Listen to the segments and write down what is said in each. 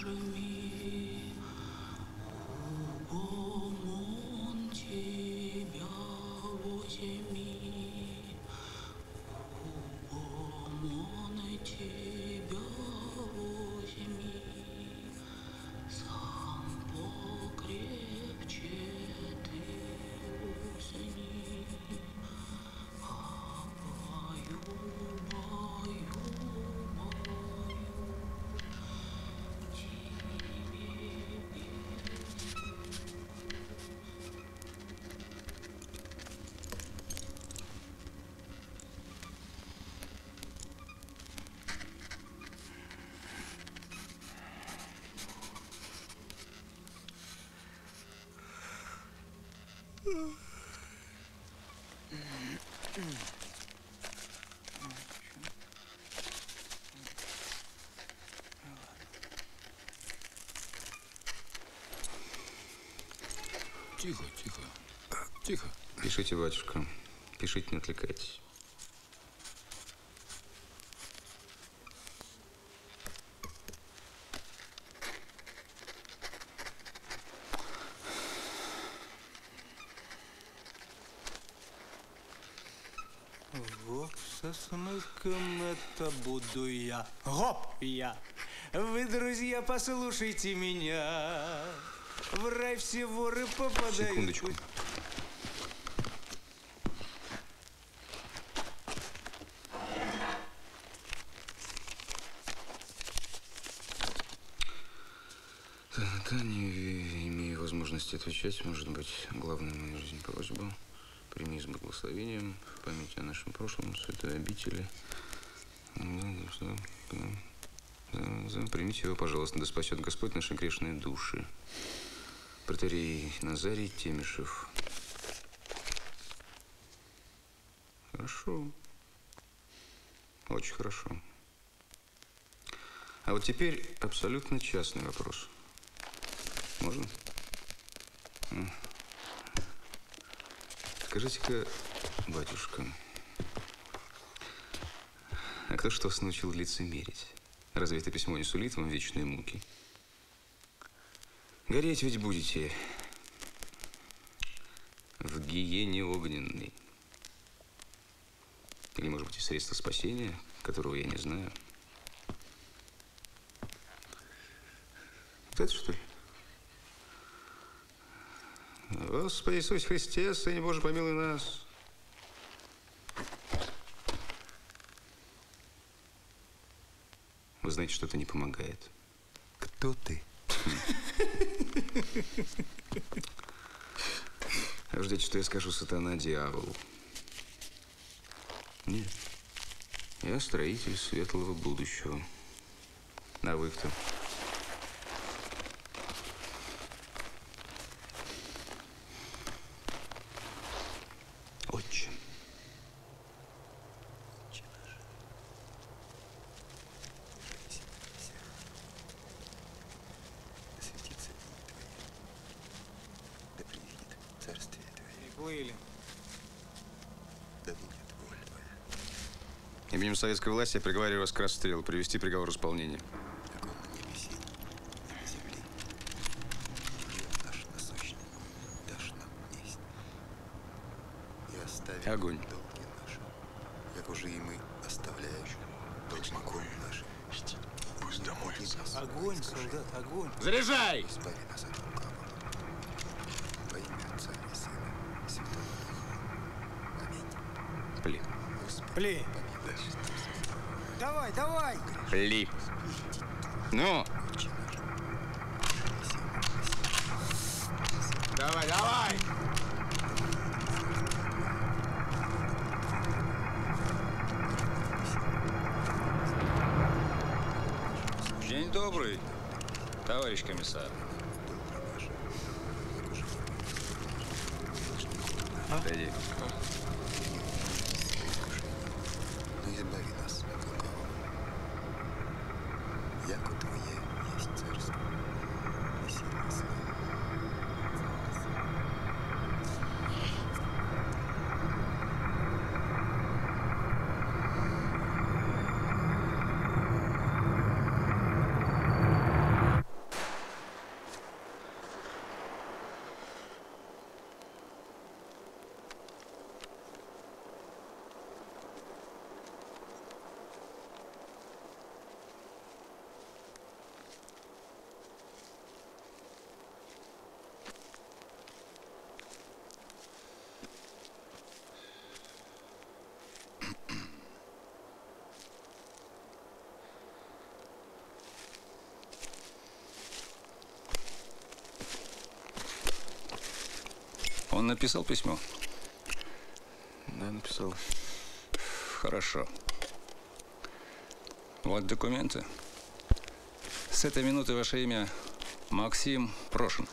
нажми, упомон тебя возьми, упомон тебя возьми, сам покрепче ты усни, а баю, баю, баю, Тихо, тихо, тихо. Пишите, батюшка. Пишите, не отвлекайтесь. Вот со смыком это буду я. Гоп, я. Вы, друзья, послушайте меня. В рай все воры попадают. Секундочку. Да, не имею возможности отвечать. Может быть, главная в моей жизни просьба. Прими с благословением в память о нашем прошлом, святой обители. Примите его, пожалуйста, да спасет Господь наши грешные души. Протоиерей Назарий Темишев. Хорошо. Очень хорошо. А вот теперь абсолютно частный вопрос. Можно? Скажите-ка, батюшка, а кто что вас научил лицемерить? Разве это письмо не сулит вам вечные муки? Гореть ведь будете в гиене огненной. Или, может быть, и средство спасения, которого я не знаю. Вот это, что ли? Господи Иисусе Христе, Сыне Божий, помилуй нас. Вы знаете, что это не помогает. Кто ты? А вы ждете, что я скажу сатана дьяволу? Нет. Я строитель светлого будущего. А вы кто? Отчим. Приплыли. Именем советской власти я приговариваю вас к расстрелу, привести приговор в исполнение. Огонь. Как уже и мы, оставляющие должником нашим. Пусть домолится. Огонь, солдат, огонь. Заряжай! Избави нас от лукавого. Во имя Отца и Сына и Святого Духа. Аминь. Пли. Пли. Давай, давай. Пли. Ну! Давай, давай! День добрый, товарищ комиссар. Отойди. Но избави нас от лукавого. Яко Твое есть царство и сила и слава. Он написал письмо? Да, написал. Хорошо. Вот документы. С этой минуты ваше имя Максим Прошин.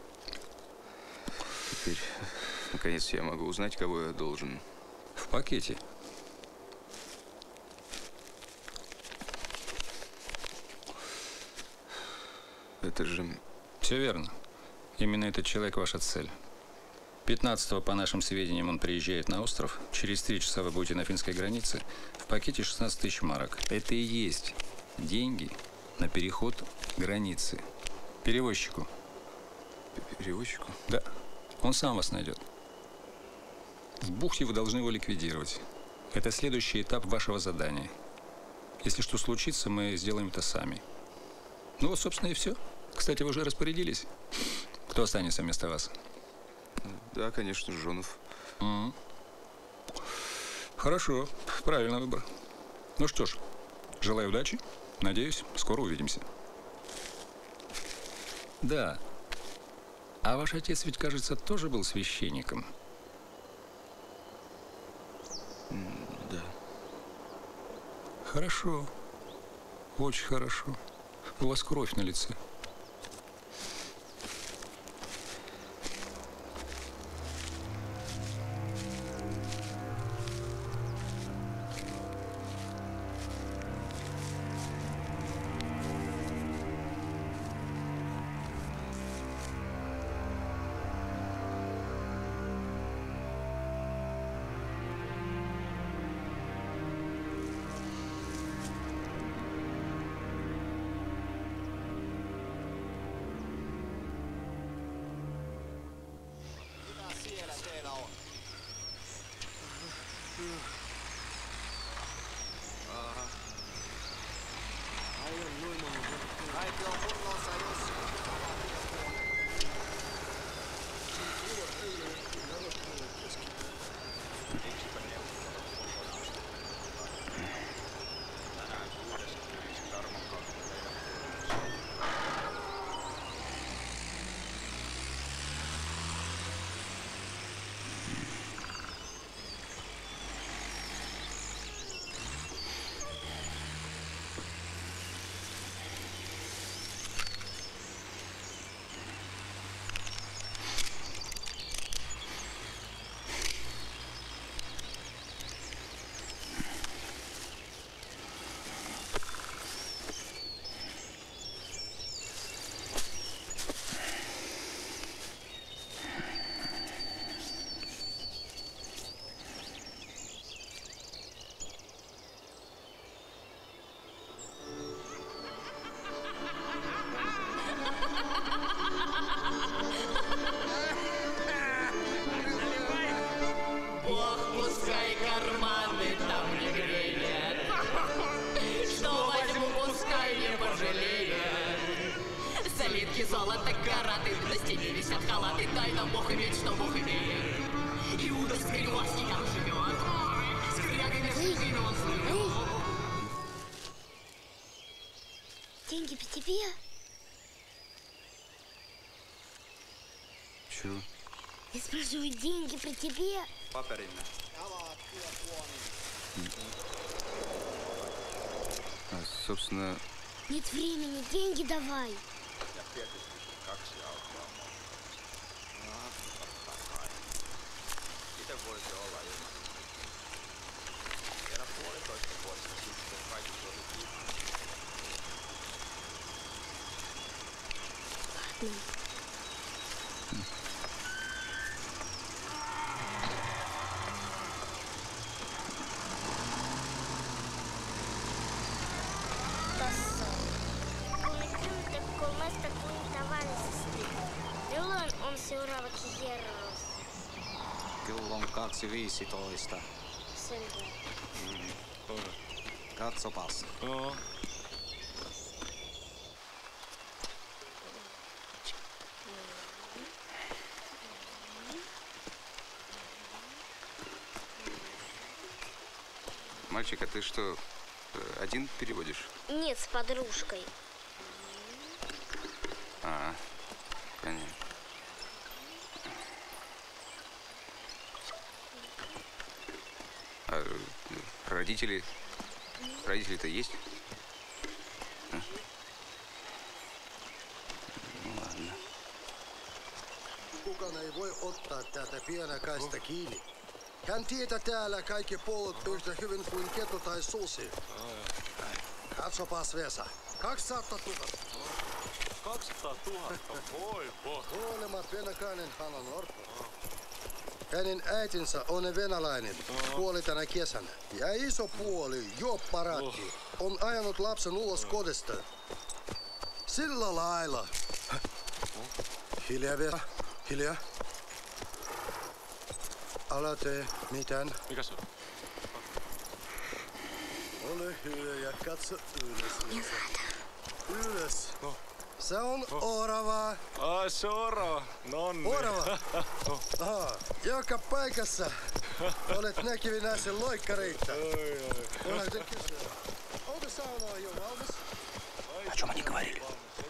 Теперь, наконец, я могу узнать, кого я должен. В пакете. Это же... Все верно. Именно этот человек ваша цель. 15-го, по нашим сведениям, он приезжает на остров. Через 3 часа вы будете на финской границе. В пакете 16 тысяч марок. Это и есть деньги на переход границы. Перевозчику. Перевозчику? Да. Он сам вас найдет. В бухте вы должны его ликвидировать. Это следующий этап вашего задания. Если что случится, мы сделаем это сами. Ну вот, собственно, и все. Кстати, вы уже распорядились. Кто останется вместо вас? Да, конечно, Жонов. Хорошо. Правильный выбор. Ну что ж, желаю удачи. Надеюсь, скоро увидимся. Да. А ваш отец ведь, кажется, тоже был священником. Да. Хорошо. Очень хорошо. У вас кровь на лице. Золото, караты, на стене висят халаты. Дай нам Бог иметь, что Бог имеет. Иуда Скриловский там живет. Скрягой на спину он слывет. Деньги при тебе? Чего? Я спрашиваю, деньги при тебе? Paperina. А, собственно... Нет времени, деньги давай. Ja tietysti 2 autoa molemmista. Totta kai. Miten voisi olla ilman? Vielä 1,5 vuotta sitten kaikki oli kiinni. Milloin on seuraava kierros? Kello on 2.15. Selvä. Katsopas. Joo. Мальчик, а ты что, один переводишь? Нет, с подружкой. А, понятно. Родители-то есть? А? Ну ладно. Kukaan ei voi ottaa tätä pienakaista kiinni. Hän tietää täällä kaikki puolet yhtä hyvin kuin kettu tai susi. Katsopas Vesa. 200 000. 200 000? Voi. Kuolema venäläinen hän on orpo. Hänen äitinsä on venäläinen. Kuoli tänä kesänä. Ja iso puoli, jo paratti, on ajanut lapsen ulos kodista. Sillä lailla. Hiljaa Vesa. Hiljaa. Älä tee mitään. Mikä se on? Ole hyvä ja katso ylös. Ylös. No. Se on orava. Ai se on orava. Nonni. Orava. Aha. Joka paikassa olet näkyvinäisen loikkareita. Unohdin kysyä. Onko sauna jo valmis? О чем они говорили?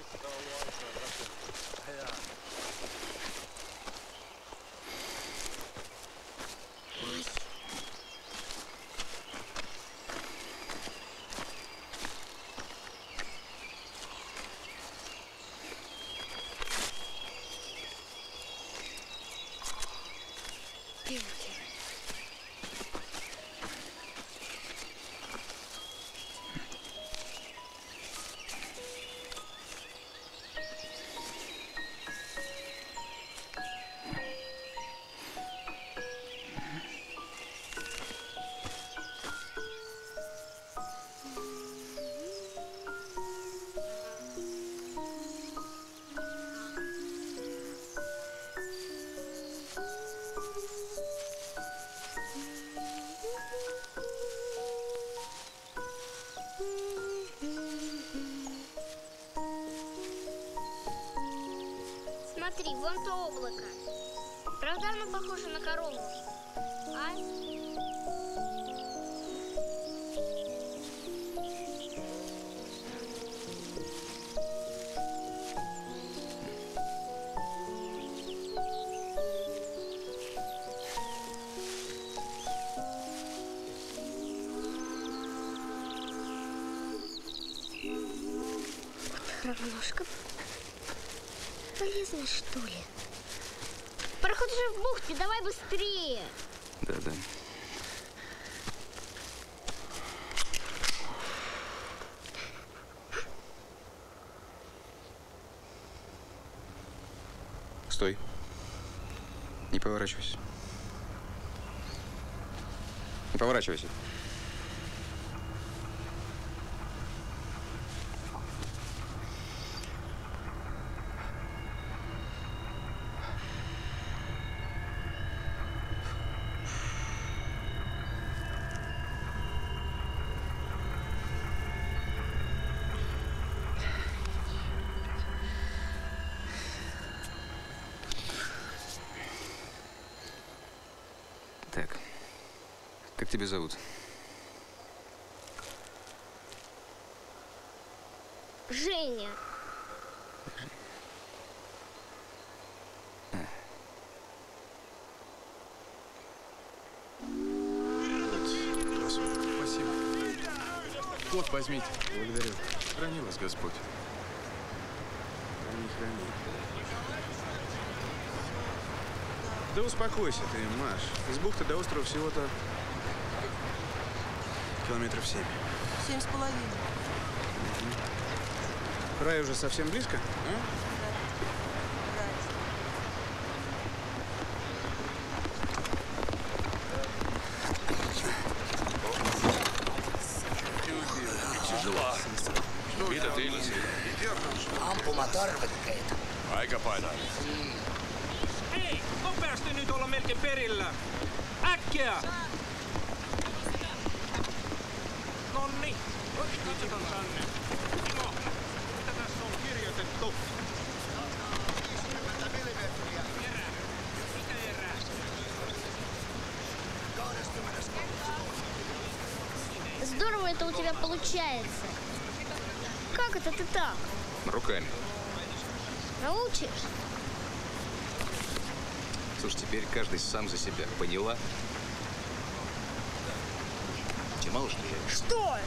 Смотри, вон то облако. Правда оно похоже на корову? А? Равнушка. Полезно, что ли? Пароход уже в бухте, давай быстрее. Да. Стой. Не поворачивайся. Не поворачивайся. Так, как тебя зовут? Женя. Спасибо. Вот, возьмите. Благодарю. Храни вас Господь. Храни. Да успокойся ты, Маш. Из бухты до острова всего-то километров 7. 7,5. Рай уже совсем близко? Täällä. Mitä tilsi? Ampumatarvikkeita. Aika painaa. Hei, nopeasti nyt olla melkein perillä. Äkkiä! Nonni, katsotaan tänne. Timo, mitä tässä on kirjoitettu? 50 millimetriä. Erä. Mitä erää? 20. Здорово это у тебя получается. Как это ты так? Руками. Научишь? Слушай, теперь каждый сам за себя. Поняла? тебе мало что я. Что?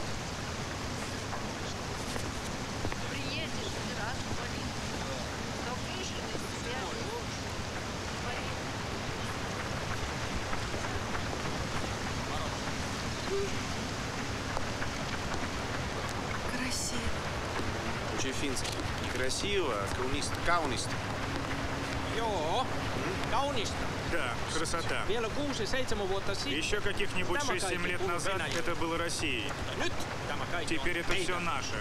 Приедешь, ты раз болит. Но выше ты себя Красиво. Учи финский. Не красиво, а kaunista. Joo, kaunista. Да, красота. Vielä 6-7 vuotta sitten. Еще каких-нибудь Tämä 6-7 kaikki лет kuului назад Venäjälle. это было Россией. Ja nyt tämä kaikki Теперь on это meidän. все наше.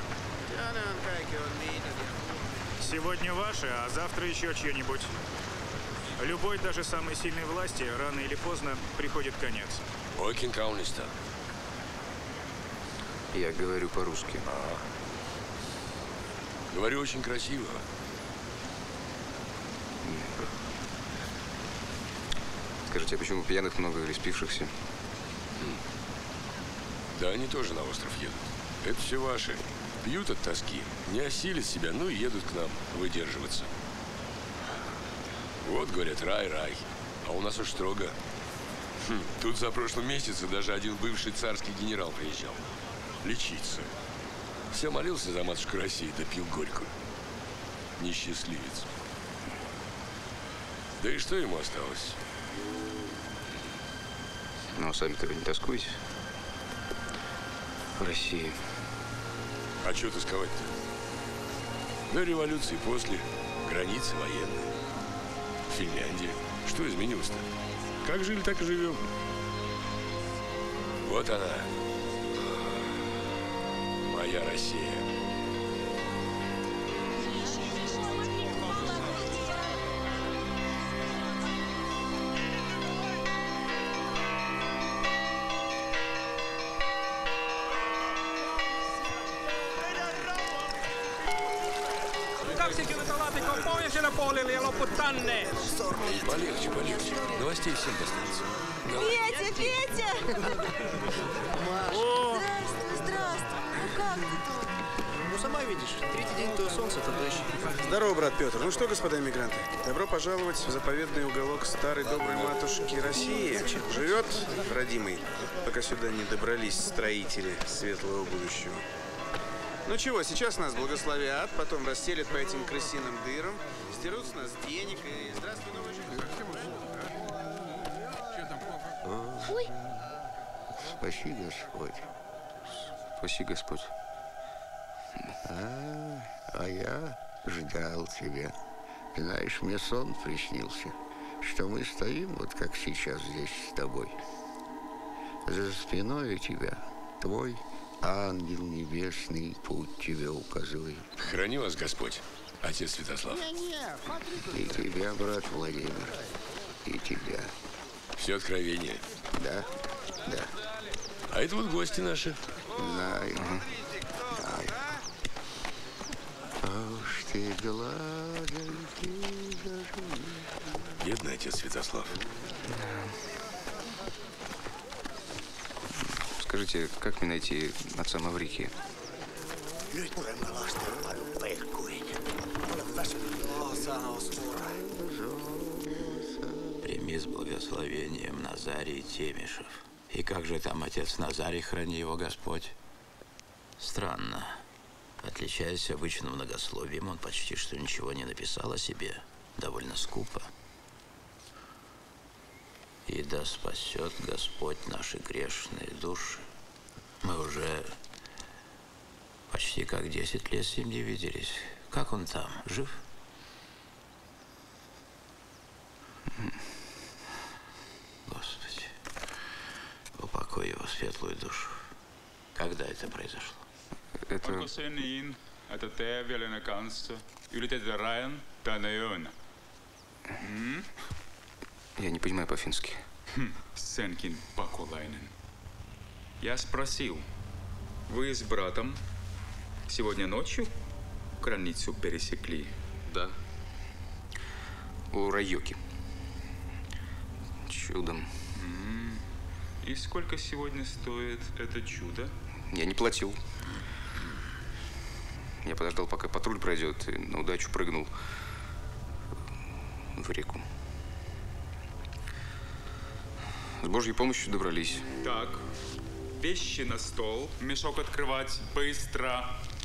Сегодня ваше, а завтра еще чье-нибудь. Любой, даже самой сильной власти, рано или поздно приходит конец. Очень kaunista. Я говорю по-русски. Говорю очень красиво. Скажите, а почему пьяных много или спившихся? Да они тоже на остров едут. Это все ваши. Пьют от тоски, не осилят себя, ну и едут к нам выдерживаться. Вот, говорят, рай. А у нас уж строго. Тут за прошлый месяц даже один бывший царский генерал приезжал. Лечиться. Все молился за матушку России, да пил горькую. Несчастливец. Да и что ему осталось? Но сами-то вы не тоскуете в России? А что тосковать-то? До революции, после, границы военные. Финляндия. Что изменилось-то? Как жили, так и живем. Вот она. Моя Россия. Laatikon pohjoisella puolella ja loput tänne. Полегче. Новостей всем достанется. Петя, Петя! Здравствуй. Ну как ты тут? Ну, сама видишь, третий день то солнце, то дождь. Здорово, брат Петр. Ну что, господа иммигранты, добро пожаловать в заповедный уголок старой доброй матушки России. Живет родимый, пока сюда не добрались строители светлого будущего. Ну чего, сейчас нас благословят, потом расстелят по этим крысиным дырам, сдерут с нас денег и здравствуй, новая жизнь. Ой. Спаси Господь. Спаси Господь. А я ждал тебя. Знаешь, мне сон приснился, что мы стоим, вот как сейчас здесь с тобой. За спиной у тебя твой ангел небесный путь тебе указывает. Храни вас Господь, отец Святослав. И тебя, брат Владимир, и тебя. Все откровение. Да. А это вот гости наши. Знаю. А уж ты гладенький зажми. Бедный отец Святослав. Скажите, как мне найти отца Маврикия? Прими с благословением Назарий Темишев. И как же там отец Назарий, храни его Господь? Странно. Отличаясь обычным многословием, он почти что ничего не написал о себе. Довольно скупо. И да спасет Господь наши грешные души. Мы уже почти как 10 лет с ним не виделись. Как он там? Жив? Господи, упокой его светлую душу. Когда это произошло? Onko se niin, että te veljen kanssa ylitetään rajan tänä yönä? Я не понимаю по-фински. Senkin pakolainen. Я спросил, вы с братом сегодня ночью границу пересекли? Да. У Райоки. Чудом. И сколько сегодня стоит это чудо? Я не платил. Я подождал, пока патруль пройдет, и на удачу прыгнул в реку. С Божьей помощью добрались. Так. Вещи на стол, мешок открывать, быстро.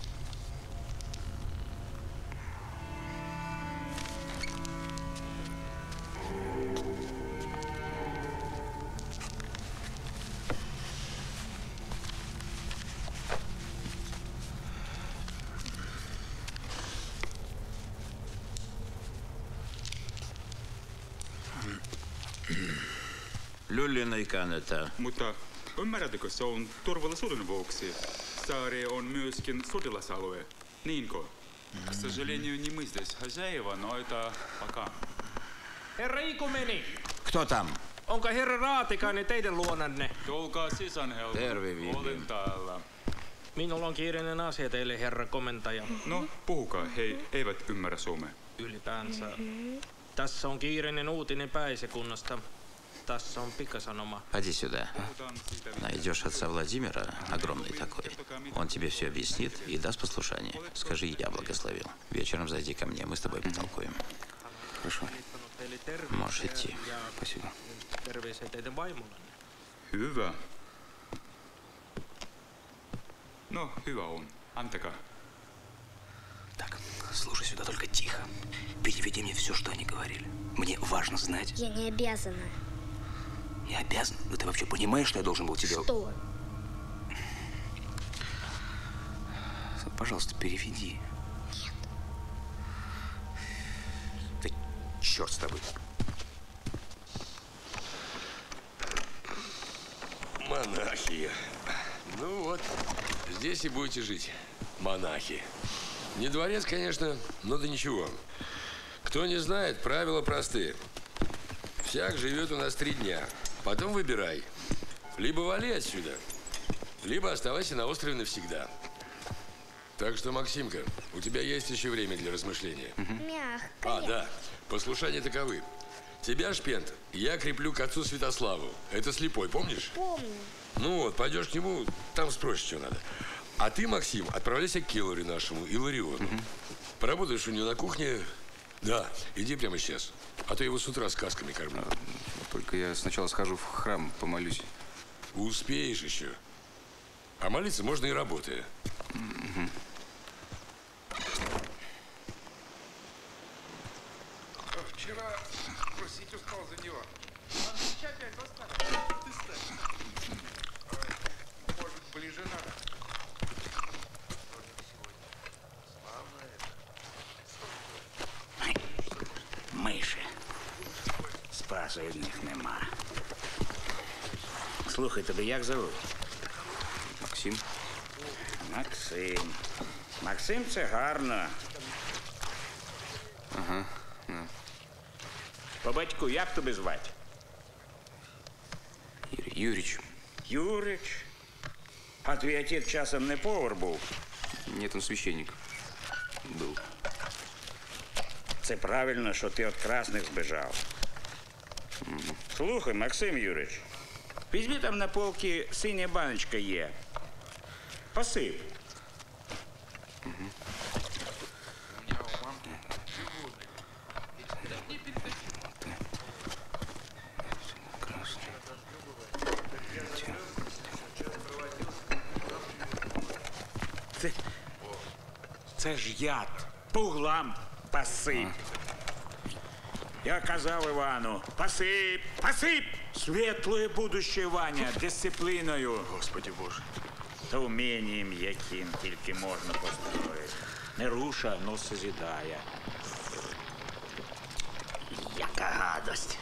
Lullin ei kannata. Mutta ymmärrättekö, se on turvallisuuden vuoksi. Saari on myöskin sotilasalue. Niinko? К сожалению, не мы здесь хозяева, но это пока. Herra Ikumeni! Кто там? Onko herra Raatikainen teidän luonanne? Tulkaa sisään, Helga. Terve, Vivi. Olen täällä. Minulla on kiireinen asia teille, herra komentaja. No, puhukaa. He eivät ymmärrä suomea. Ylipäänsä. Tässä on kiireinen uutinen Päisekunnasta. Tässä on пикасанома. Ходи сюда. Найдешь отца Владимира, огромный такой. Он тебе все объяснит и даст послушание. Скажи, я благословил. Вечером зайди ко мне, мы с тобой потолкуем. Хорошо. Можешь идти. Спасибо. Terveisiä teidän vaimollenne. Hyvä. No, hyvä on. Antakaa. Так, слушай сюда, только тихо. Переведи мне все, что они говорили. Мне важно знать. Я не обязана. Не обязан? Но ты вообще понимаешь, что я должен был тебе... Что? Пожалуйста, переведи. Нет. Да черт с тобой. Монахи. Ну вот, здесь и будете жить. Монахи. Не дворец, конечно, но да ничего. Кто не знает, правила простые. Всяк живет у нас 3 дня. Потом выбирай. Либо вали отсюда, либо оставайся на острове навсегда. Так что, Максимка, у тебя есть еще время для размышления. Мягко. А, да. Послушания таковы. Тебя, Шпент, я креплю к отцу Святославу. Это слепой, помнишь? Помню. Ну вот, пойдешь к нему, там спросишь, что надо. А ты, Максим, отправляйся к Келлари нашему, Илариону. Поработаешь у него на кухне. Да, иди прямо сейчас. А то я его с утра сказками кормлю. Только я сначала схожу в храм, помолюсь. Успеешь еще. А молиться можно и работая. Вчера просить устал за него. Может, ближе надо. Миші. Спасу від них нема. Слухай, тебе як зовуть? Максим. Максим. Максим, це гарно. Ага. По батьку, як тебе звати? Юрич. Юрич? А твій отець часом не повар був? Нет, он священник был. Це правильно, що ти від красних збіжав. Слухай, Максим Юрич, візьми там на полці синя баночка є. Посип. Це ж яд. По углам посип. Я казав Івану, посип, посип! Світле будуще, Ваня, дисципліною. Господи Боже. Та умінням, яким тільки можна построїти. Не руша, но созидає. Яка гадость.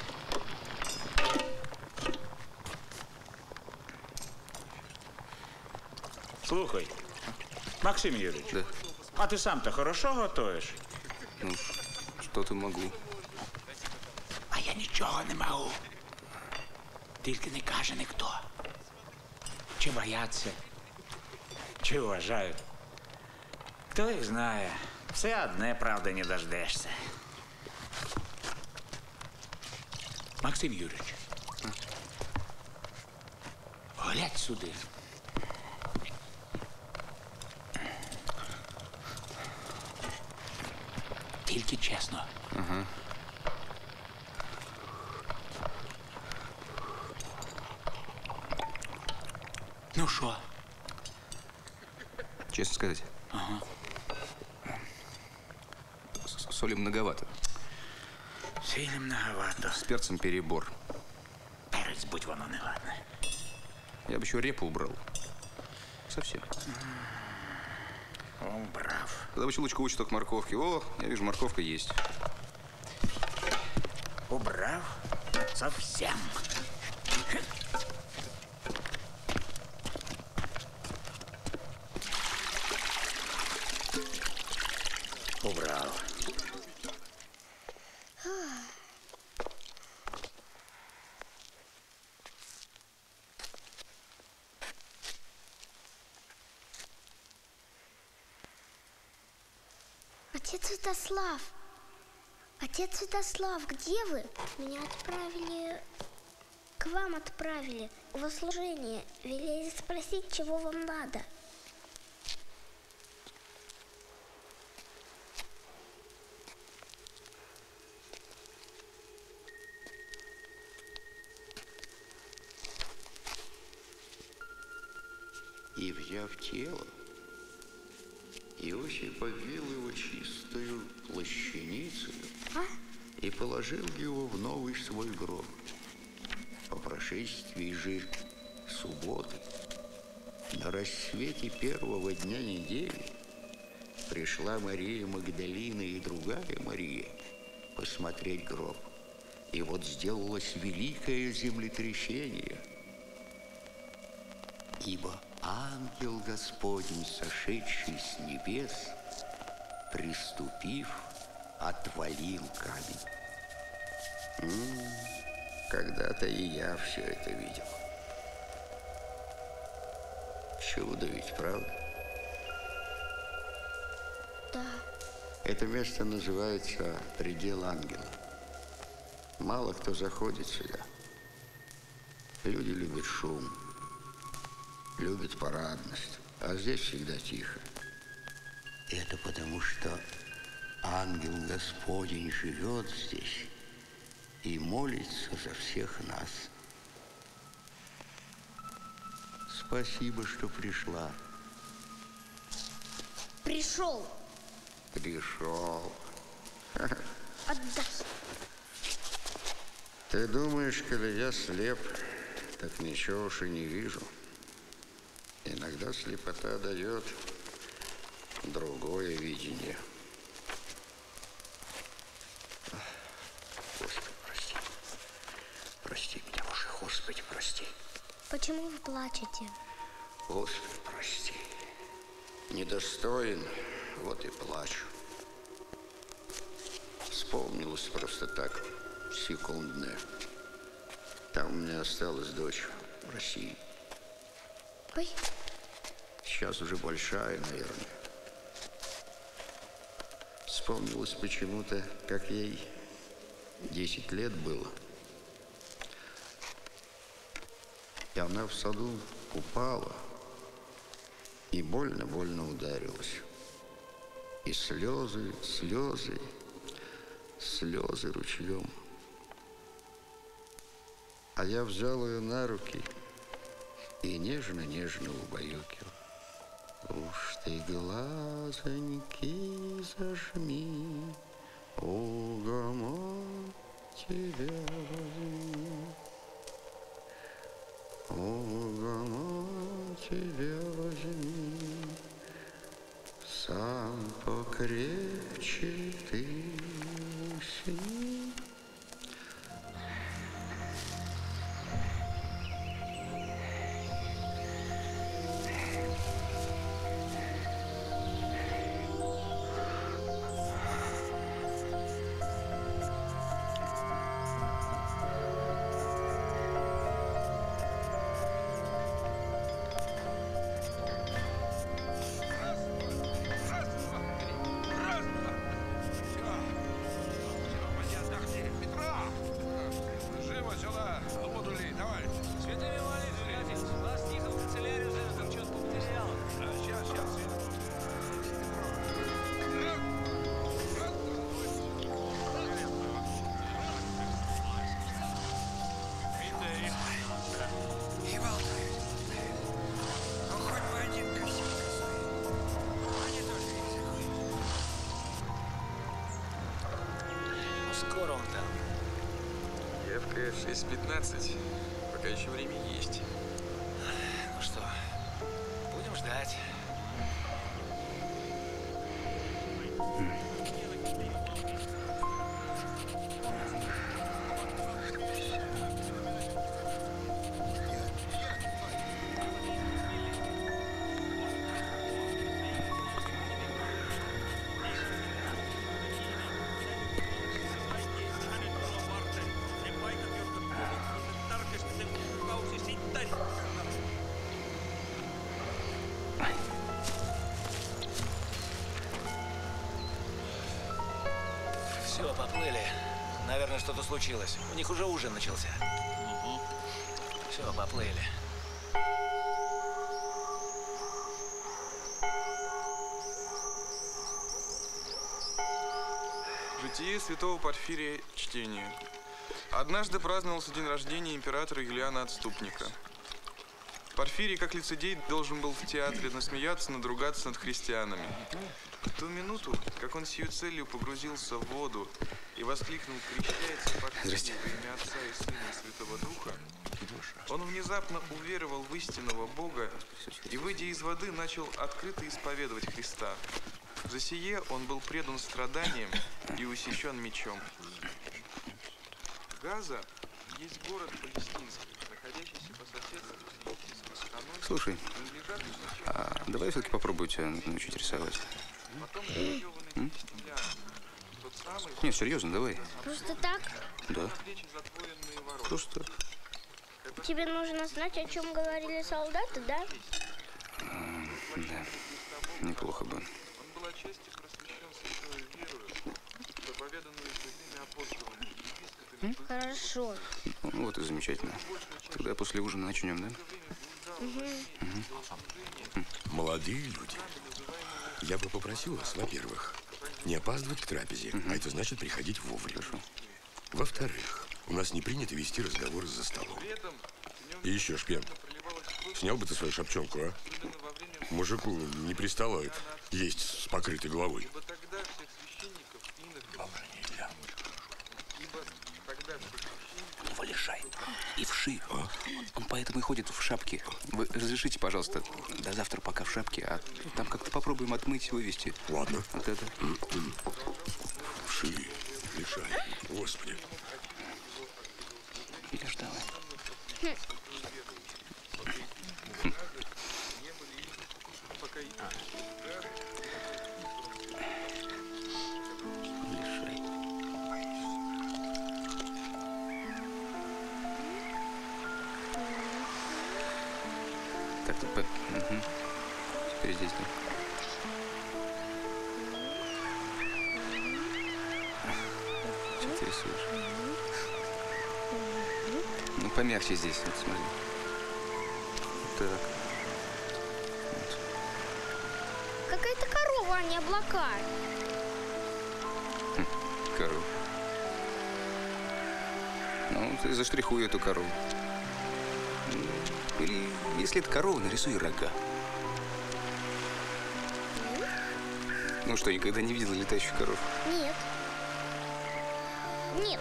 Слухай, Максим Юрьевич, Да. а ты сам-то хорошо готовишь? Ну, что-то могу. А я нічого не можу. Тільки не каже ніхто. Чи бояться, чи вважають. Хто їх знає. Все одне, правда, не дождешся. Максим Юрійович, глядь сюди. Тільки чесно. Ага. Ну що? Честно сказать, Ага. соли многовато. Сильно многовато. С перцем перебор. Перець, будь воно не ладне. Я бы еще репу убрал. Совсем. Убрав. Тогда бы еще лучше кусочек морковки. О, я вижу, морковка есть. Убрав совсем. Убрав. Отец Святослав! Отец Святослав, где вы? Меня отправили... К вам отправили. Во служение. Велели спросить, чего вам надо. И, взяв тело, Иосиф обвил его чистою плащаницей и положил его в новый свой гроб. По прошествии же субботы, на рассвете первого дня недели, пришла Мария Магдалина и другая Мария посмотреть гроб. И вот сделалось великое землетрясение, ибо ангел Господень, сошедший с небес, приступив, отвалил камень. Когда-то и я все это видел. Чудо ведь, правда? Да. Это место называется «Предел ангела». Мало кто заходит сюда. Люди любят шум, любят парадность, а здесь всегда тихо. Это потому, что ангел Господень живет здесь и молится за всех нас. Спасибо, что пришла. Пришел. Пришел. Отдай. Ты думаешь, коли я слеп, так ничего уж и не вижу. Иногда слепота дает другое видение. Господи, прости. Прости меня, Боже, Господи, прости. Почему вы плачете? Господи, прости. Недостоин, вот и плачу. Вспомнилось просто так, секундное. Там у меня осталась дочь в России. Ой. Сейчас уже большая, наверное. Вспомнилось почему-то, как ей 10 лет было. И она в саду упала и больно-больно ударилась. И слезы, слезы, слезы ручьем. А я взял ее на руки и нежно-нежно убаюкивал. Уж ты глазоньки зажми, угомон тебя возьми. Угомон тебя возьми, сам покрепче ты усни. Скоро он там. Явка 6:15. Пока еще время есть. Ну что, будем ждать. Все, поплыли. Наверное, что-то случилось. У них уже ужин начался. Все, поплыли. Житие святого Порфирия, чтение. Однажды праздновался день рождения императора Юлиана Отступника. Порфирий, как лицедей, должен был в театре насмеяться, надругаться над христианами. В ту минуту, как он сию целью погрузился в воду и воскликнул: «Крещается Порфирий во имя Отца и Сына и Святого Духа», он внезапно уверовал в истинного Бога и, выйдя из воды, начал открыто исповедовать Христа. За сие он был предан страданиям и усечен мечом. Газа есть город палестинский, находящийся по соседству с египетской страной. Слушай, а давай все-таки попробую тебя научить рисовать. Нет, серьезно, давай. Просто так? Да. Просто так. Тебе нужно знать, о чем говорили солдаты, да? Да. Неплохо бы. Хорошо. Ну, вот и замечательно. Тогда после ужина начнем, да? Молодые люди, я бы попросил вас, во-первых, не опаздывать к трапезе, а это значит приходить вовремя. Во-вторых, у нас не принято вести разговоры за столом. И еще, Шпен, снял бы ты свою шапчонку, а? Мужику не пристало есть с покрытой головой. Его лишай. И вши. Он поэтому и ходит в шапке. Вы разрешите, пожалуйста, до завтра пока в шапке, а там как-то попробуем отмыть и вывести. Ладно. Вот это. Вши, лишай. Господи. Видишь, давай. Так, тут теперь здесь, да? Что ты рисуешь? Ну, помягче здесь, вот смотри. Вот так. Вот. Какая-то корова, а не облака. Корова. Ну, ты заштрихуй эту корову. Или, если это корова, нарисуй рога. Ну что, никогда не видела летающих коров? Нет. Нет.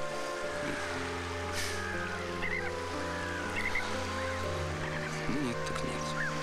Ну нет, так нет.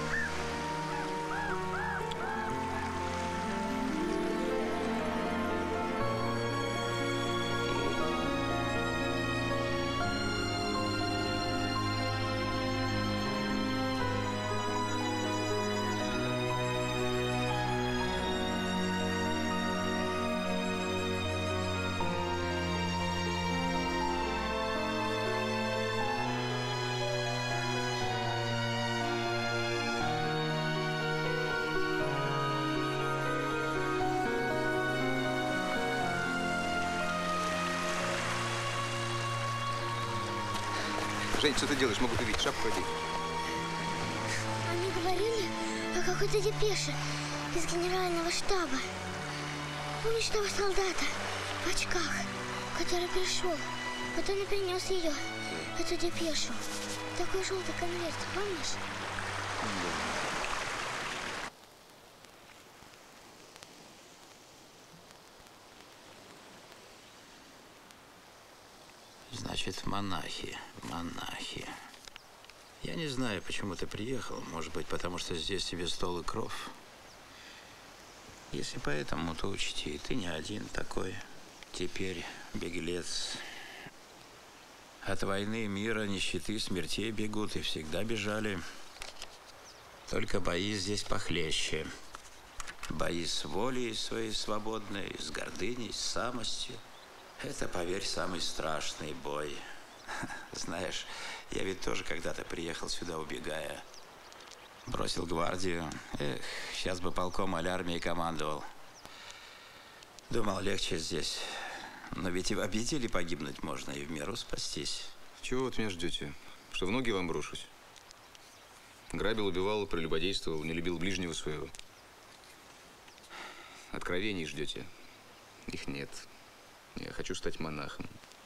Жень, что ты делаешь? Могут увидеть. Шапку одень. Они говорили о какой-то депеше из генерального штаба. Помнишь того солдата в очках, который пришел? Вот он и принес ее, эту депешу. Такой желтый конверт, помнишь? Значит, монахи, монахи. Я не знаю, почему ты приехал. Может быть, потому что здесь тебе стол и кров. Если поэтому, то учти, ты не один такой. Теперь беглец. От войны, мира, нищеты, смертей бегут и всегда бежали. Только бои здесь похлеще. Бои с волей своей свободной, с гордыней, с самостью. Это, поверь, самый страшный бой. Знаешь, я ведь тоже когда-то приехал сюда, убегая. Бросил гвардию. Эх, сейчас бы полком или армией командовал. Думал, легче здесь. Но ведь и в обители погибнуть можно, и в миру спастись. Чего вы от меня ждете? Что в ноги вам брошусь? Грабил, убивал, прелюбодействовал, не любил ближнего своего. Откровений ждете? Их нет. Я хочу стать монахом.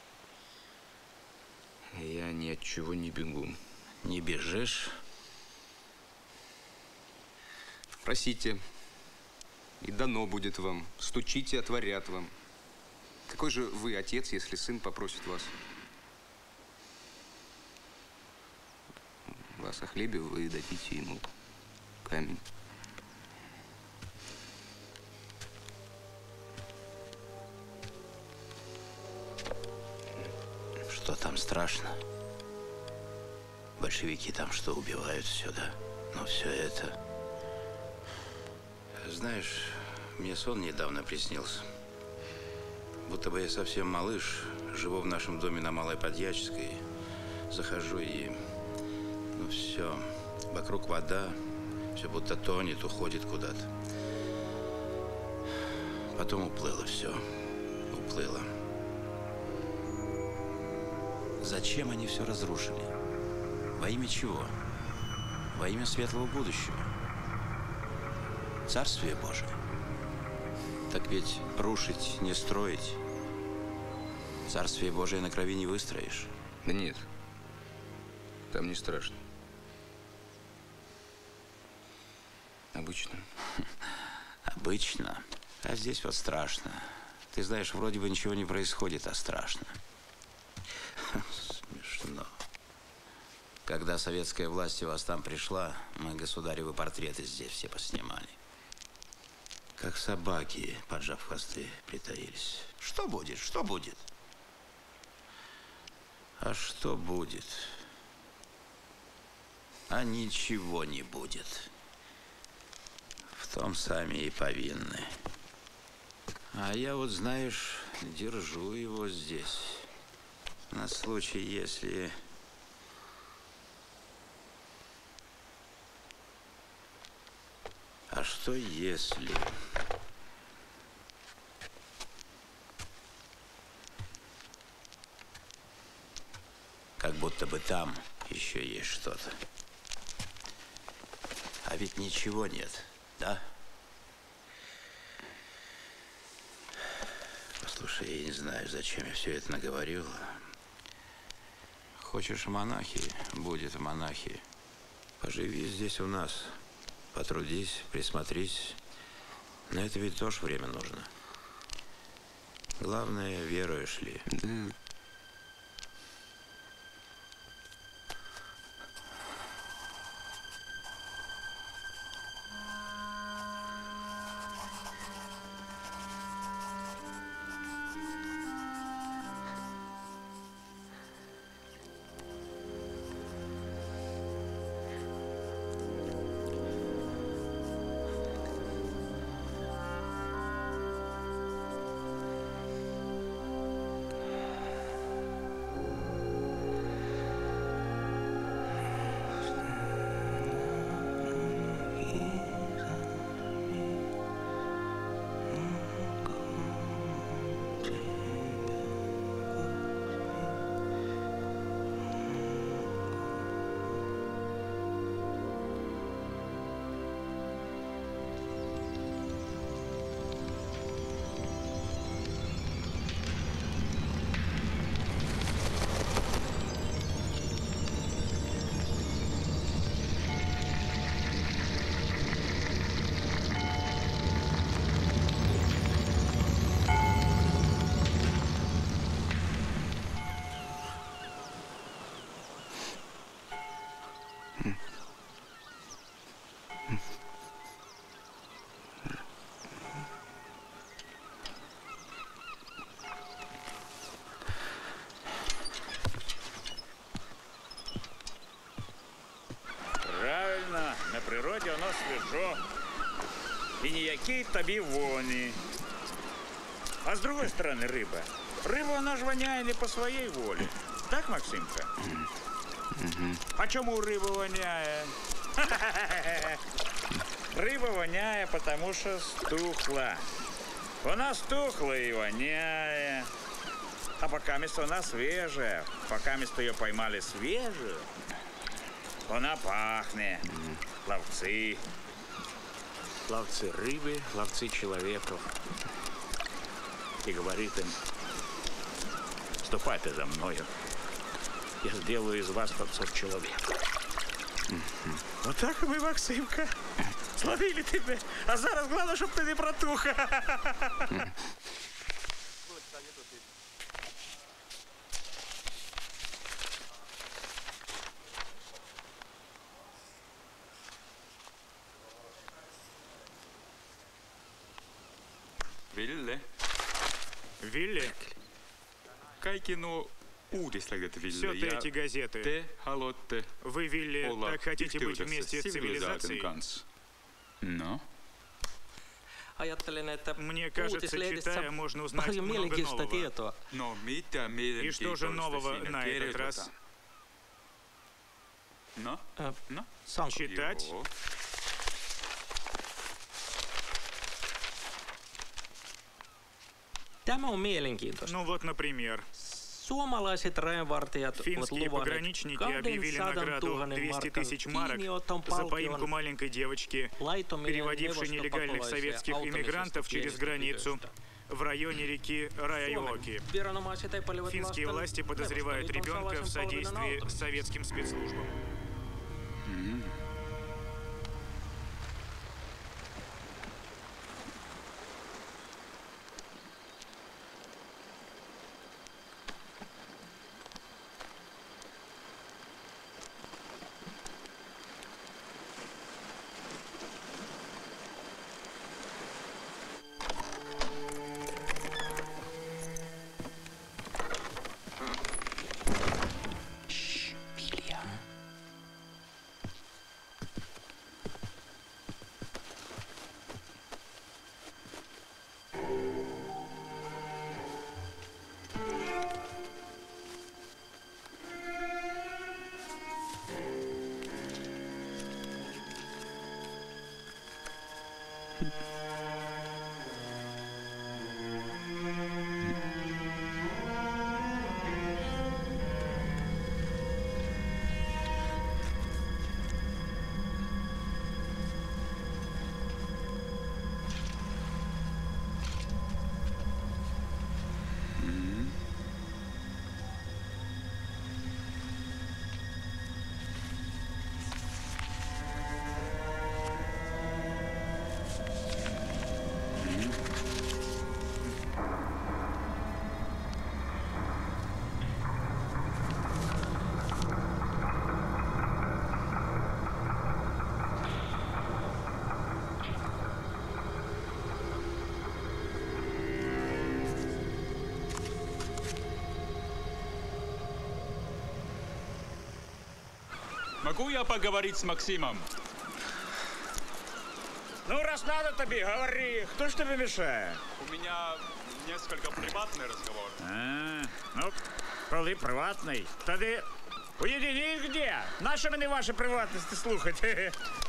Я ни от чего не бегу. Не бежишь? Просите, и дано будет вам. Стучите, отворят вам. Какой же вы отец, если сын попросит вас? Вас о хлебе, вы дадите ему камень. Что там страшно? Большевики там что, убивают все, да? Но все это... Знаешь, мне сон недавно приснился. Будто бы я совсем малыш, живу в нашем доме на Малой Подьяческой. Захожу и... Ну все, вокруг вода, все будто тонет, уходит куда-то. Потом уплыло все, уплыло. Зачем они все разрушили? Во имя чего? Во имя светлого будущего. Царствие Божие. Так ведь рушить, не строить. Царствие Божие на крови не выстроишь. Да нет, там не страшно. Обычно. Обычно. А здесь вот страшно. Ты знаешь, вроде бы ничего не происходит, а страшно. Смешно. Когда советская власть у вас там пришла, мы государевы портреты здесь все поснимали. Как собаки, поджав хвосты, притаились. Что будет? Что будет? А что будет? А ничего не будет. В том сами и повинны. А я вот, знаешь, держу его здесь. На случай, если... А что если... Как будто бы там еще есть что-то. А ведь ничего нет, да? Послушай, я не знаю, зачем я все это наговорил. Хочешь в монахи? Будет в монахи. Поживи здесь у нас. Потрудись, присмотрись. На это ведь тоже время нужно. Главное, веруешь ли. Да. тобі вони. А с другой стороны рыба. Рыба, она же воняет не по своей воле. Так, Максимка? А чему рыба воняет? Рыба воняет, потому что стухла. Она стухла и воняет. А пока место она свежая. Пока место ее поймали свежую, она пахнет. Ловцы. Ловцы рыбы, ловцы человеков. И говорит им: ступайте за мною. Я сделаю из вас ловцов человека. Вот так и мы, Максимка, словили тебя. А зараз главное, чтоб ты не протух. Ville. Ville. Kaikki nuo uudislehdet, Ville. Все эти газеты. Te haluatte Вы, Вилли, olla так хотите быть вместе с цивилизацией цивилизацией? kanssa. No. Ajattelen, että Мне кажется, читая, можно узнать paljon много mielenkiintoista нового. tietoa. No, mitä И что же mielenkiintoista нового siinä на этот раз? kirjoitetaan? No, no. Читать? Joo. Tämä on mielenkiintoista. Ну вот, например, Suomalaiset rajanvartijat ovat финские luvanneet пограничники объявили 200 награду 000 200 тысяч марок kiinniotton за поимку palkion маленькой девочки, переводившей нелегальных советских иммигрантов через границу в районе реки Раjajoki. Viranomaiset epäilevät Финские власти подозревают ребенка в содействии советским спецслужбам. Могу я поговорить с Максимом? Ну, раз надо тебе, говори. Кто ж тебе мешает? У меня несколько приватный разговор. Ну, коли приватний, тоді уєдиніть де. Наші мені ваші приватності слухати.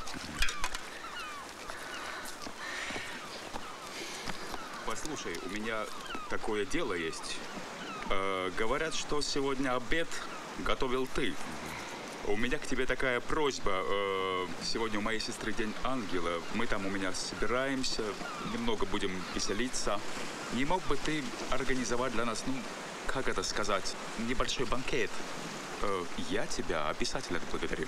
Послушай, у меня такое дело есть. Говорят, что сегодня обед готовил ты. У меня к тебе такая просьба. Сегодня у моей сестры День Ангела. Мы там у меня собираемся, немного будем веселиться. Не мог бы ты организовать для нас, ну, как это сказать, небольшой банкет? Я тебя обязательно благодарю.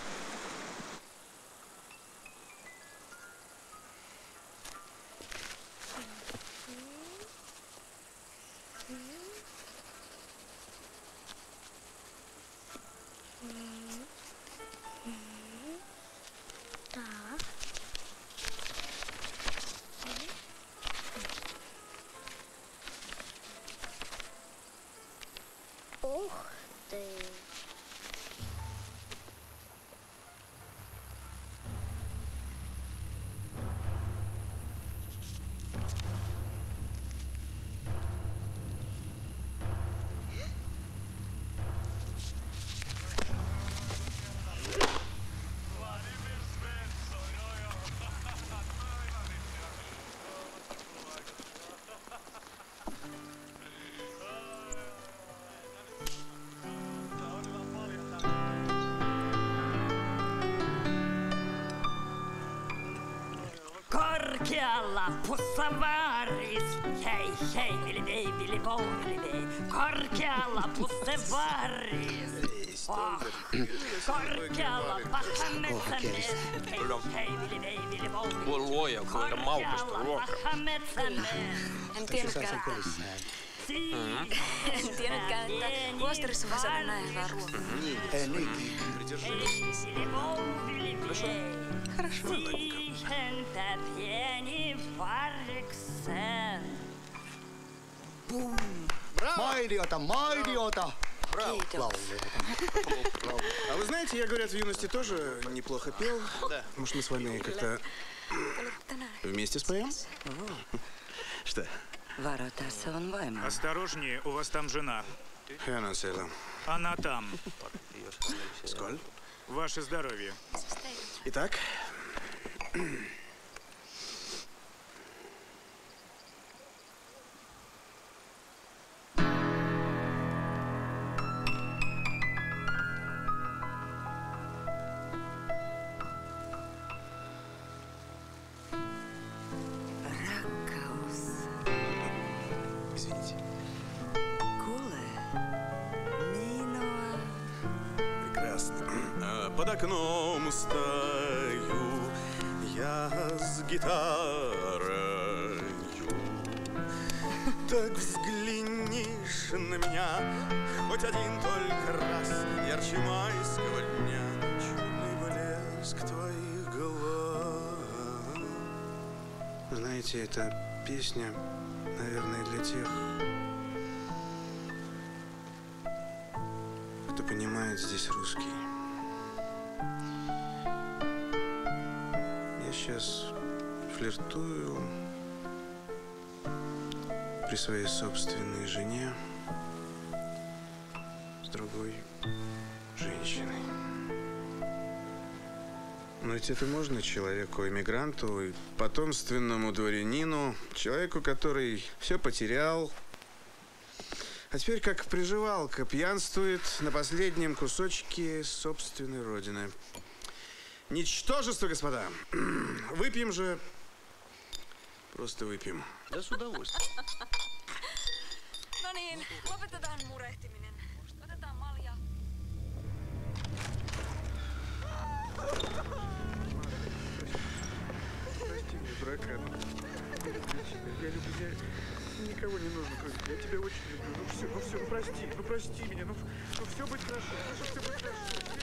Ух ты. alla pussevaris. Hei, hei, ville bo, korkealla pussevaris. Korkealla pahametsänne. Hei, hei, ville bo. Voi luoja, kuinka maukasta ruokaa. En tiennytkään, että Luostarissa voi saada näin hyvää ruokaa. Ei niin. Хорошо. Mainiota, mainiota! Браво. А вы знаете, я, говорят, в юности тоже неплохо пел. Да. Может, мы с вами как-то вместе споем? Что? Вара, tässä on vaimo. Осторожнее, у вас там жена. Хана Сейла. Она там. Сколь? Ваше здоровье. Итак. Извините. Прекрасно. Под окном стою я с гитарою. Так взглянешь на меня хоть один только раз, ярче майского дня, чудный блеск твоих глаз. Знаете, эта песня, наверное, для тех, кто понимает здесь русский. Я сейчас флиртую при своей собственной жене с другой женщиной. Но ведь это можно человеку-эмигранту и потомственному дворянину, человеку, который все потерял, а теперь как приживалка пьянствует на последнем кусочке собственной родины. Ничтожество, господа. Выпьем же. Просто выпьем. Да с удовольствием. No niin, lopetetaan murehtiminen. Otetaan malja. Прости меня, дурака. Я люблю, я никого не нужно кроме тебя. Я тебя очень люблю. Ну все, прости меня. Ну все будет хорошо. Все будет хорошо.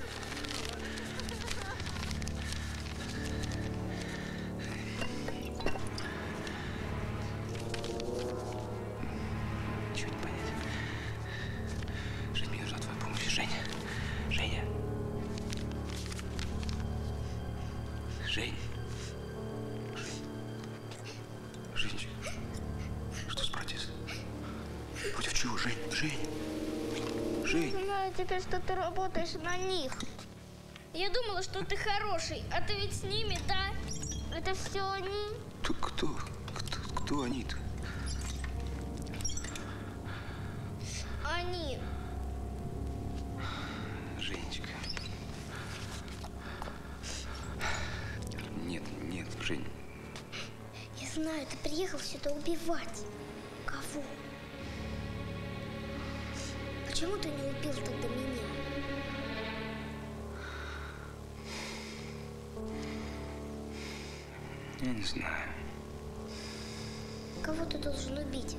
Ничего не понять. Жень, мне нужна твоя помощь. Женя. Жень. Женечка. Что с протестом? Против чего, Жень? Не знаю теперь, что ты работаешь на них. Я думала, что ты хороший, а ты ведь с ними, да? Это все они? Кто они-то? Они. Женечка. Нет, Жень. Я знаю, ты приехал сюда убивать. Кого? Почему ты не убил тогда меня? Я не знаю. Кого ты должен убить?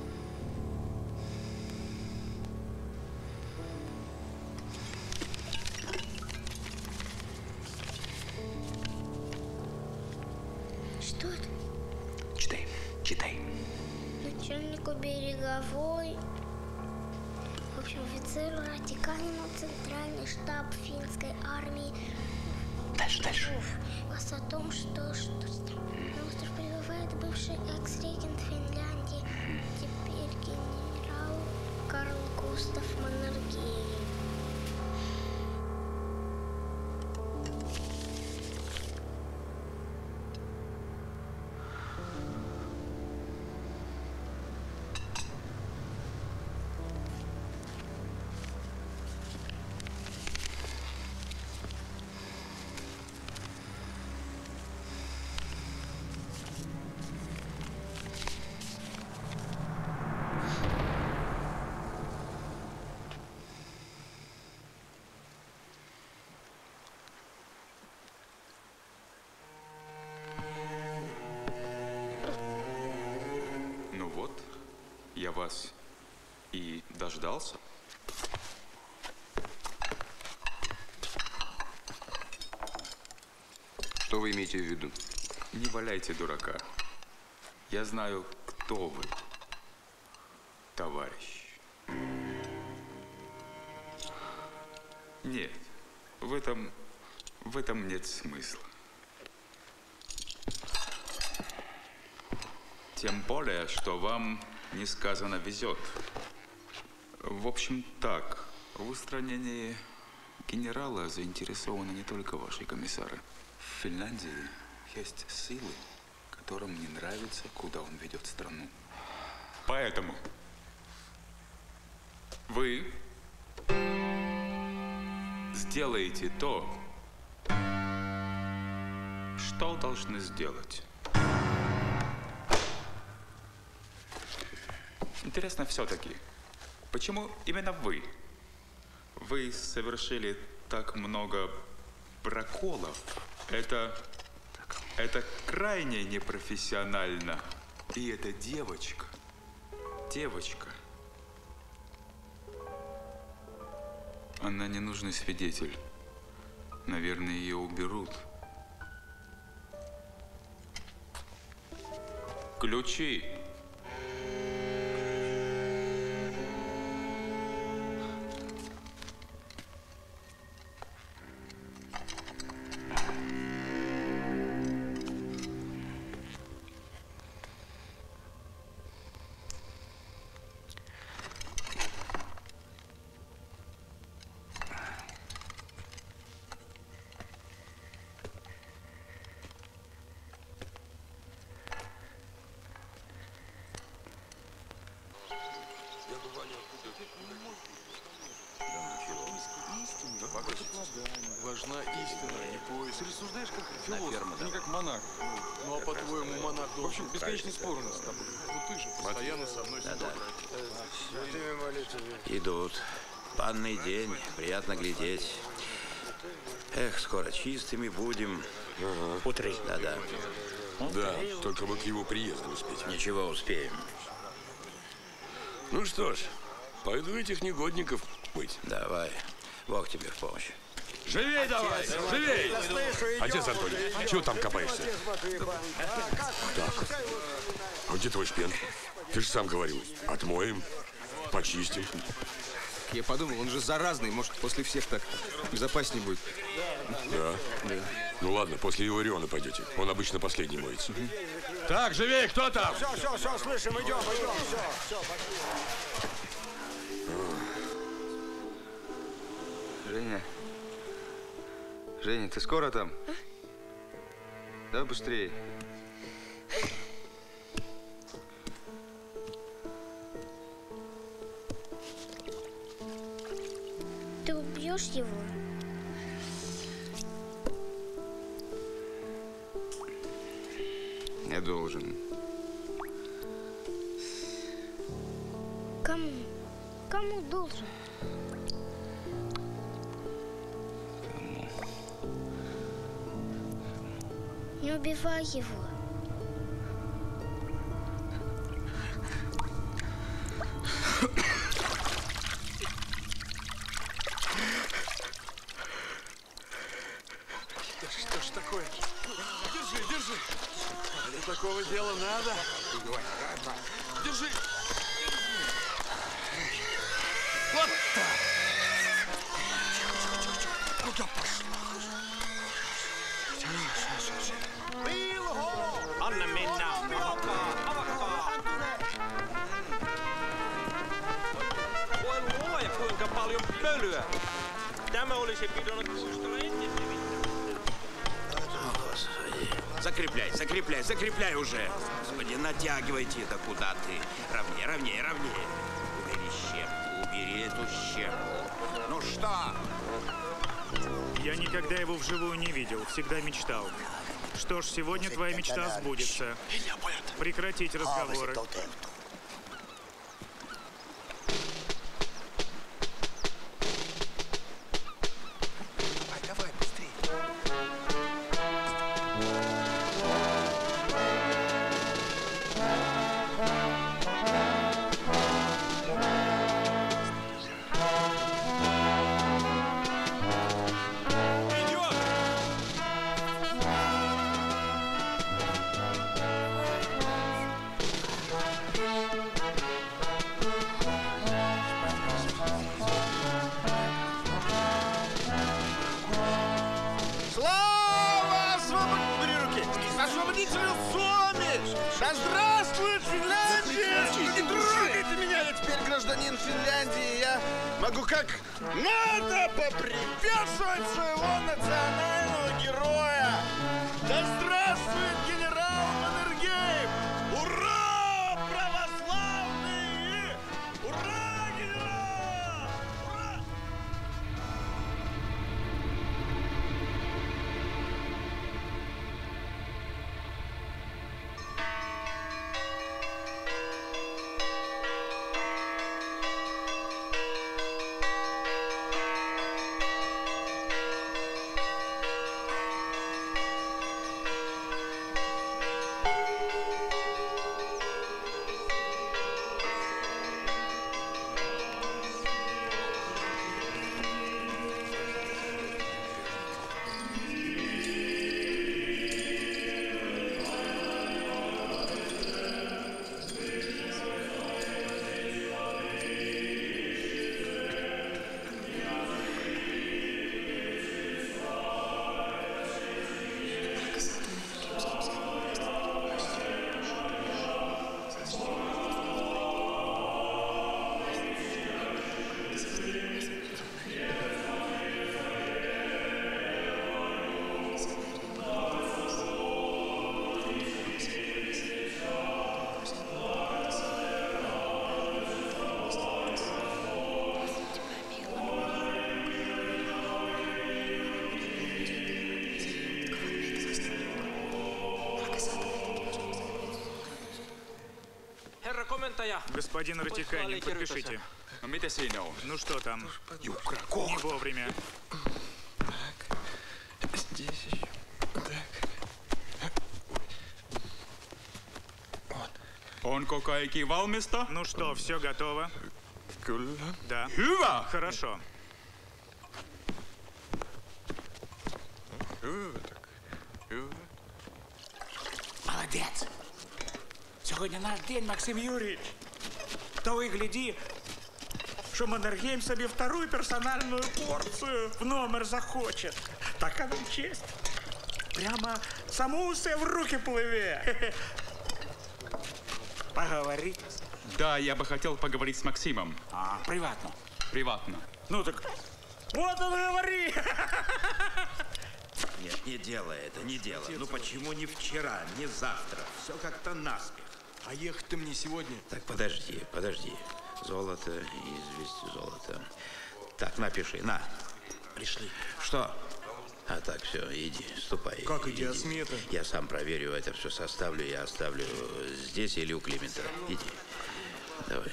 Что это? Читай. Начальнику береговой. В общем, офицеру Ратиканину, центральный штаб финской армии. Дальше. Вас о том, что на остров прибывает бывший экс-регент Финляндии, теперь генерал Карл Густав Маннергейм. я вас и дождался. Что вы имеете в виду? Не валяйте дурака. Я знаю, кто вы, товарищ. Нет, в этом нет смысла. Тем более, что вам несказанно везет. В общем, так, в устранении генерала заинтересованы не только ваши комиссары. В Финляндии есть силы, которым не нравится, куда он ведет страну. Поэтому вы сделаете то, что должны сделать. Интересно все-таки, почему именно вы? Вы совершили так много проколов. Это крайне непрофессионально. И эта девочка, она ненужный свидетель. Наверное, ее уберут. Ключи. Важна истина, не поиск. Ты рассуждаешь как философ, не как монах. Ну а по-твоему монах должен... В общем, бесконечный спор у нас с тобой. Ну ты же постоянно со мной споришь. Идут. Панный день, приятно глядеть. Эх, скоро чистыми будем. Утри. Да-да. Да, только бы к его приезду успеть. Ничего, успеем. Ну что ж, пойду этих негодников мыть. Давай. Бог тебе в помощь. Живей давай! Живей! Отец Антоний, чего там копаешься? Так. А где твой шпен? Ты же сам говорил. Отмоем, почистим. Я подумал, он же заразный, может, после всех так безопаснее будет. Да? Да. Ну ладно, после его Ириона пойдете. Он обычно последний моется. Так, живей, кто там? Все, слышим, идем, все. Женя, ты скоро там? Давай быстрее. Ты убьешь его? Я должен. Кому? Кому должен? Не убивай его. Что ж такое? Держи. Для такого дела надо. Держи. Вот так. Куда пошла? Anna mennä. Avakaa. Voi luoja, kuinka paljon pölyä. Tämä olisi pidonut kustella ennen. Закрепляй уже. Господи, натягивайте это куда ты. Ровнее. Убери щепку, убери эту щепку. Ну что? Я никогда его вживую не видел, всегда мечтал. Что ж, сегодня твоя мечта сбудется. Прекратить разговоры. Давай, быстрее. Слава освободителю Суоми! Да здравствует Финляндия! Не трогайте меня, я теперь гражданин Финляндии. Я могу как надо поприветствовать своего национального героя! Да здравствует генерал Маннергейм! Ура, православные! Ура, генерал! Ура! Господин Ратиканин, подпишите. Ну что там? Не вовремя. Так, здесь еще. Так. Вот. Onko kaikki valmista? Ну что, все готово? Kyllä. Да. Hyvä! Хорошо. Молодець. Сьогодні наш день, Максим Юрійович. Того и гляди, что Маннергейм себе вторую персональную порцию в номер захочет. Такая нам честь. Прямо саму все в руки плыве. Поговорить? Да, я бы хотел поговорить с Максимом. Приватно. Приватно. Ну так, вот он и говори. Нет, не делай это, не делай. Ну почему не вчера, не завтра? Все как-то наспех. А ехать-то мне сегодня. Так, подожди. Золото, известь золото. Так, напиши, на. Пришли. Что? А так, все, иди, ступай. Как иди, а смета? Я сам проверю, это все составлю, я оставлю здесь или у Климента. Иди. Давай.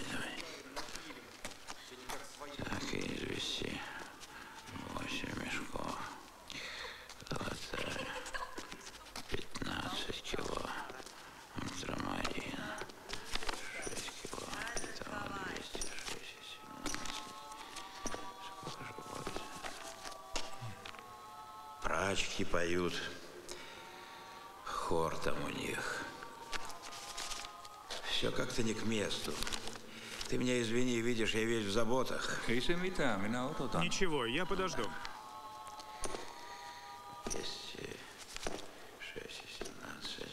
Так, извести. 8 мешков. Золотая. 15 кило. Ультрамарин. 6 кило. Итого 206, 17. Сколько же будет? Прачки поют. Хор там у них. Все как-то не к месту. Ты меня извини, видишь, я весь в заботах. Ничего, я подожду. 206, 17,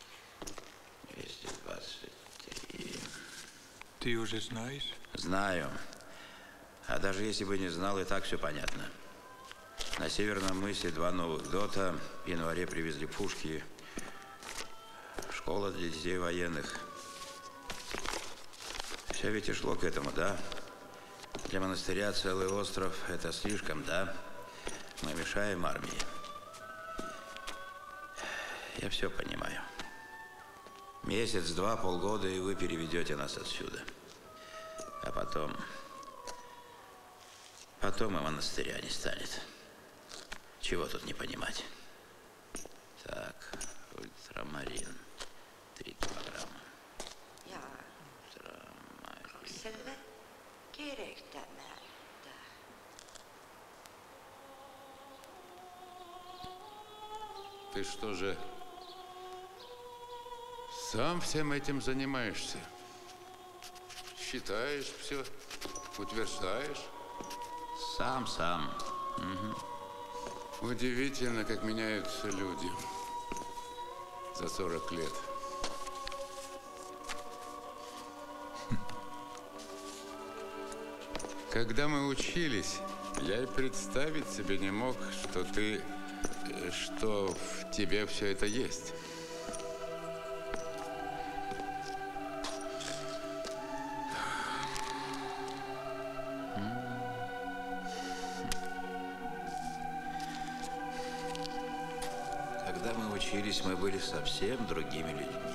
223. Ты уже знаешь? Знаю. А даже если бы не знал, и так все понятно. На Северном мысе 2 новых ДОТа. В январе привезли пушки. Школа для детей военных. Все ведь и шло к этому, да? Для монастыря целый остров – это слишком, да? Мы мешаем армии. Я все понимаю. Месяц, 2, полгода, и вы переведете нас отсюда. А потом и монастыря не станет. Чего тут не понимать? Так, ультрамарин. 3 килограмма. Ты что же, сам всем этим занимаешься? считаешь все, утверждаешь. Сам. Угу. Удивительно, как меняются люди за 40 лет. Когда мы учились, я и представить себе не мог, что в тебе все это есть. Когда мы учились, мы были совсем другими людьми.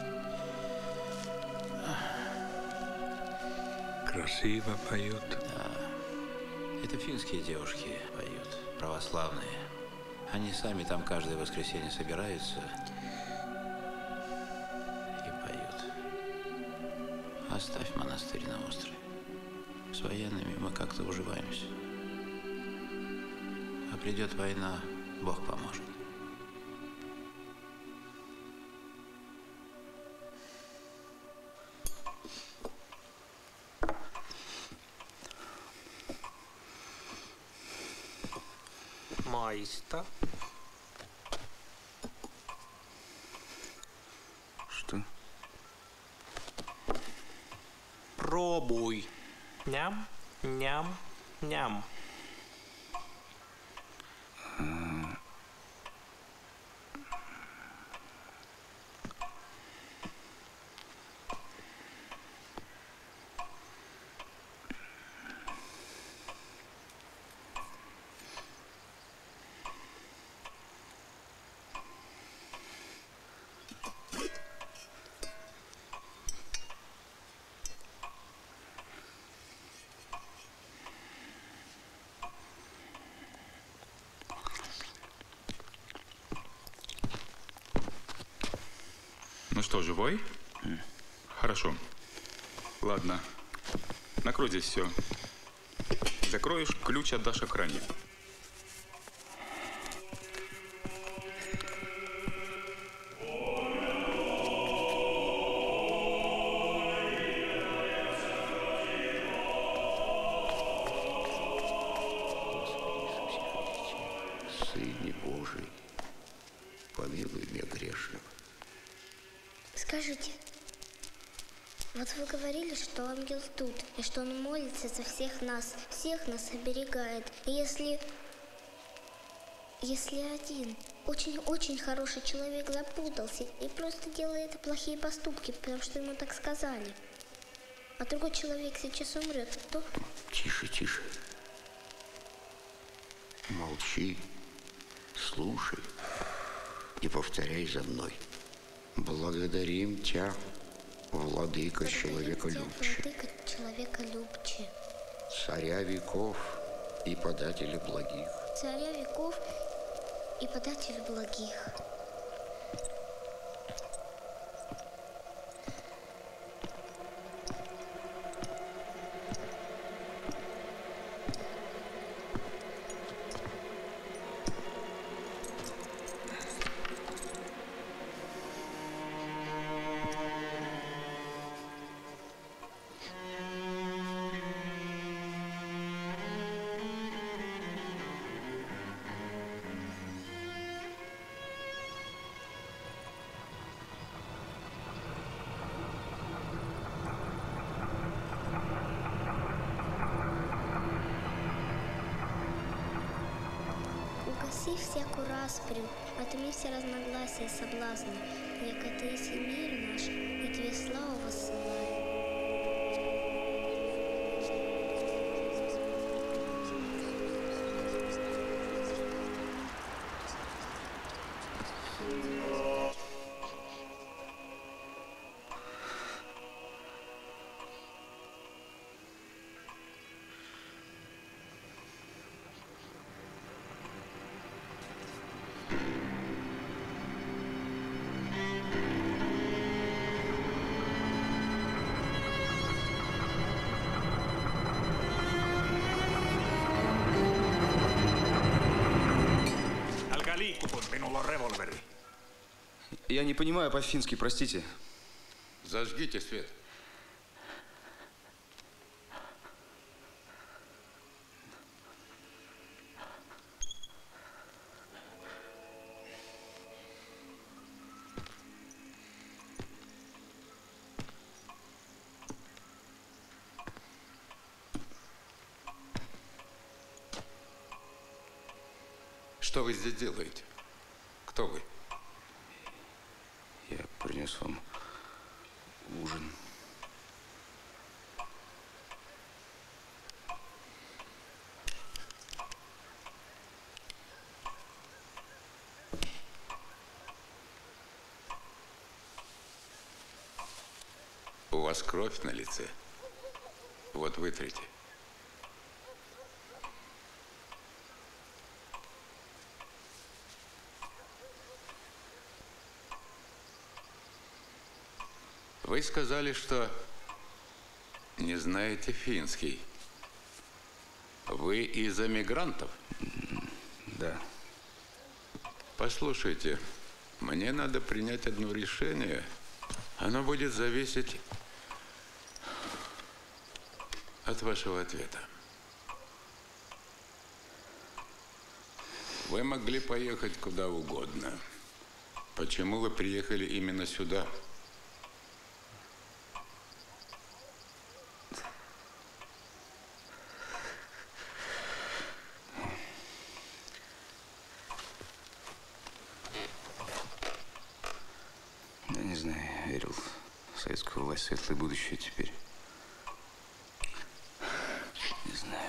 Красиво поют. Да. Это финские девушки поют, православные. Они сами там каждое воскресенье собираются и поют. Оставь монастырь на острове. С военными мы как-то уживаемся. А придет война, Бог поможет. Маиста. Что? Пробуй. Ням, ням, ням. Ну что, живой? Хорошо. Ладно. Накрой здесь все. Закроешь, ключ отдашь охране. Сыне Божий, помилуй меня грешного. Скажите, вот вы говорили, что ангел тут, и что он молится за всех нас оберегает. И если один очень хороший человек запутался и просто делает плохие поступки, потому что ему так сказали, а другой человек сейчас умрет, то... Тише, тише. Молчи, слушай и повторяй за мной. Благодарим Тебя, Владыка человеколюбче, Царя веков и подателя благих. Царя веков и подателя благих. Угаси всякую распрю, отмени все разногласия и соблазны, яко Ты есть мир наш, и Тебе славу воссылай. Я не понимаю по-фински, простите. Зажгите свет. Что вы здесь делаете? Кто вы? Я принес вам ужин. У вас кровь на лице. Вот вытрите. Вы сказали, что не знаете финский. Вы из эмигрантов? Да. Послушайте, мне надо принять одно решение. Оно будет зависеть от вашего ответа. Вы могли поехать куда угодно. Почему вы приехали именно сюда? Я не знаю, я верил в советскую власть, светлое будущее теперь. Не знаю.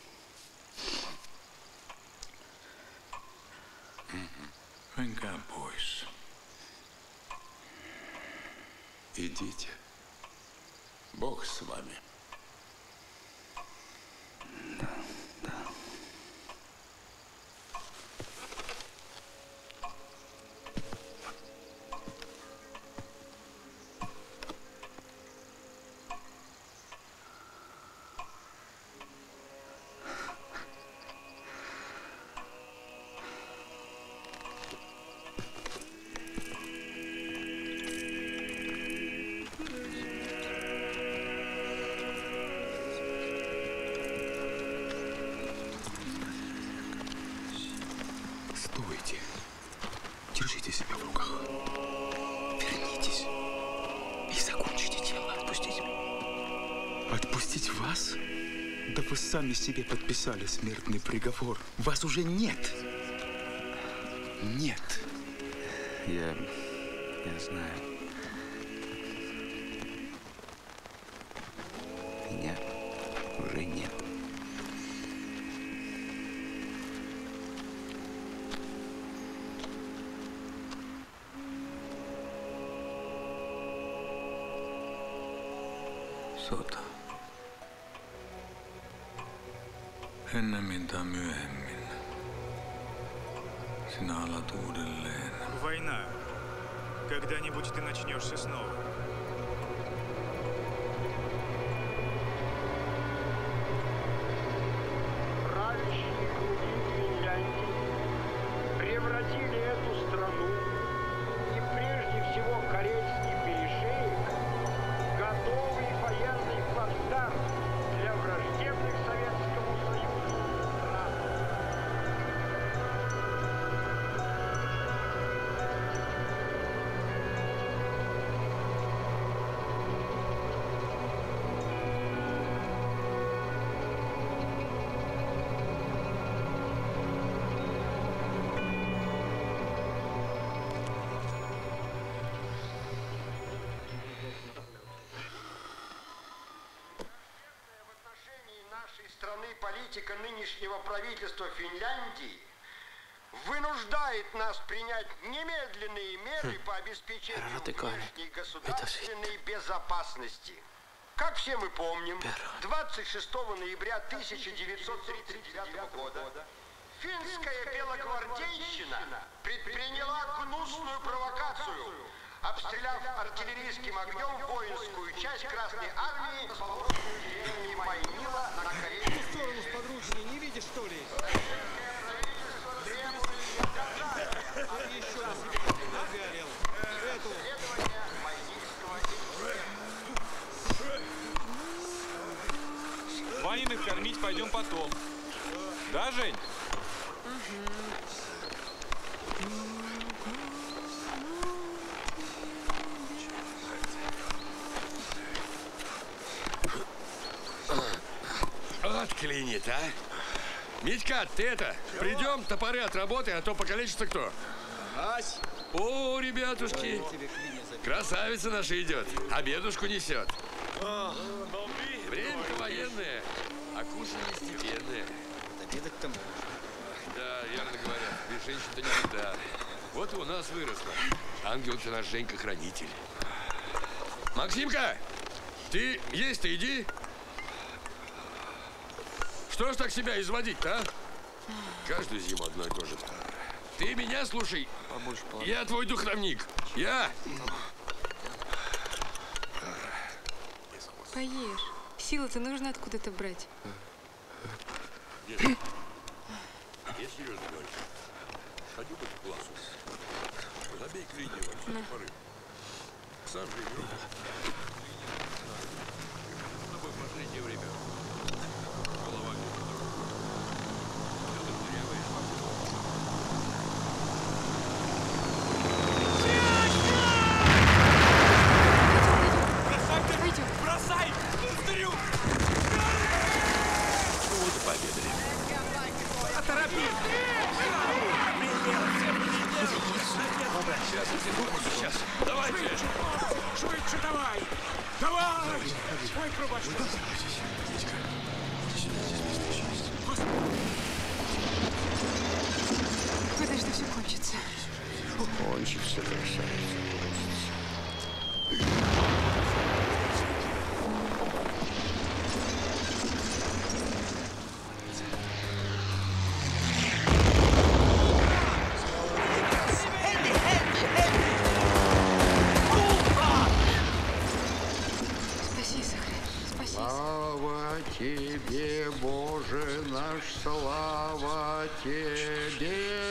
Menkää pois. Идите. Бог с вами. Стойте. Держите себя в руках. Вернитесь. И закончите дело. Отпустите меня. Отпустить вас? Да вы сами себе подписали смертный приговор. Вас уже нет. Нет. Я знаю. Меня уже нет. Sota. Ennemmin tai myöhemmin. Sinä alat uudelleen. Война. Когда-нибудь ты начнешься снова. Правящие круги Финляндии превратили эту страну и прежде всего Карельский перешеек в готовый военный плацдарм для враждебных Советскому Союзу стран. Страны политика нынешнего правительства Финляндии вынуждает нас принять немедленные меры по обеспечению внешней государственной безопасности. Как все мы помним, 26 ноября 1939 года финская белогвардейщина предприняла гнусную провокацию, обстреляв артиллерийским огнем воинскую часть Красной Армии с полуострова деревни Майнила на Карелии. В сторону сподручнее не видишь, что ли? А еще раз нагарил. Эту. Ваниных кормить пойдем потом. Да, Жень? Вот клинит, а? Митька, ты это, придем, топоры отработай, а то покалечится кто. Ась! О, ребятушки, красавица наша идет, обедушку несет. Время-то военное, а кушанье степенное. Обедок-то можно. Да, верно говорят, без женщин-то никогда. Вот и у нас выросла. Ангел-то наш Женька-хранитель. Максимка, ты есть-то иди. Что ж так себя изводить-то, а? Каждую зиму одно и то же. Ты меня слушай. Побольше положи. Я твой духовник. Я. Поешь. Силы-то нужно откуда-то брать. Я серьезно говорю. Ходю к классу. Забей к линии во все поры. Сам же игру. С тобой в последнее время. Голова не Бросай! Вперед! Вот и пообедали. Оторопись! Сейчас. Давайте. Швидше давай! Давай! Ой, пробачте. Подожди, все кончится. Кончится, красавица. Спаси, Сахарин, спаси. Слава тебе, Боже наш, слава тебе.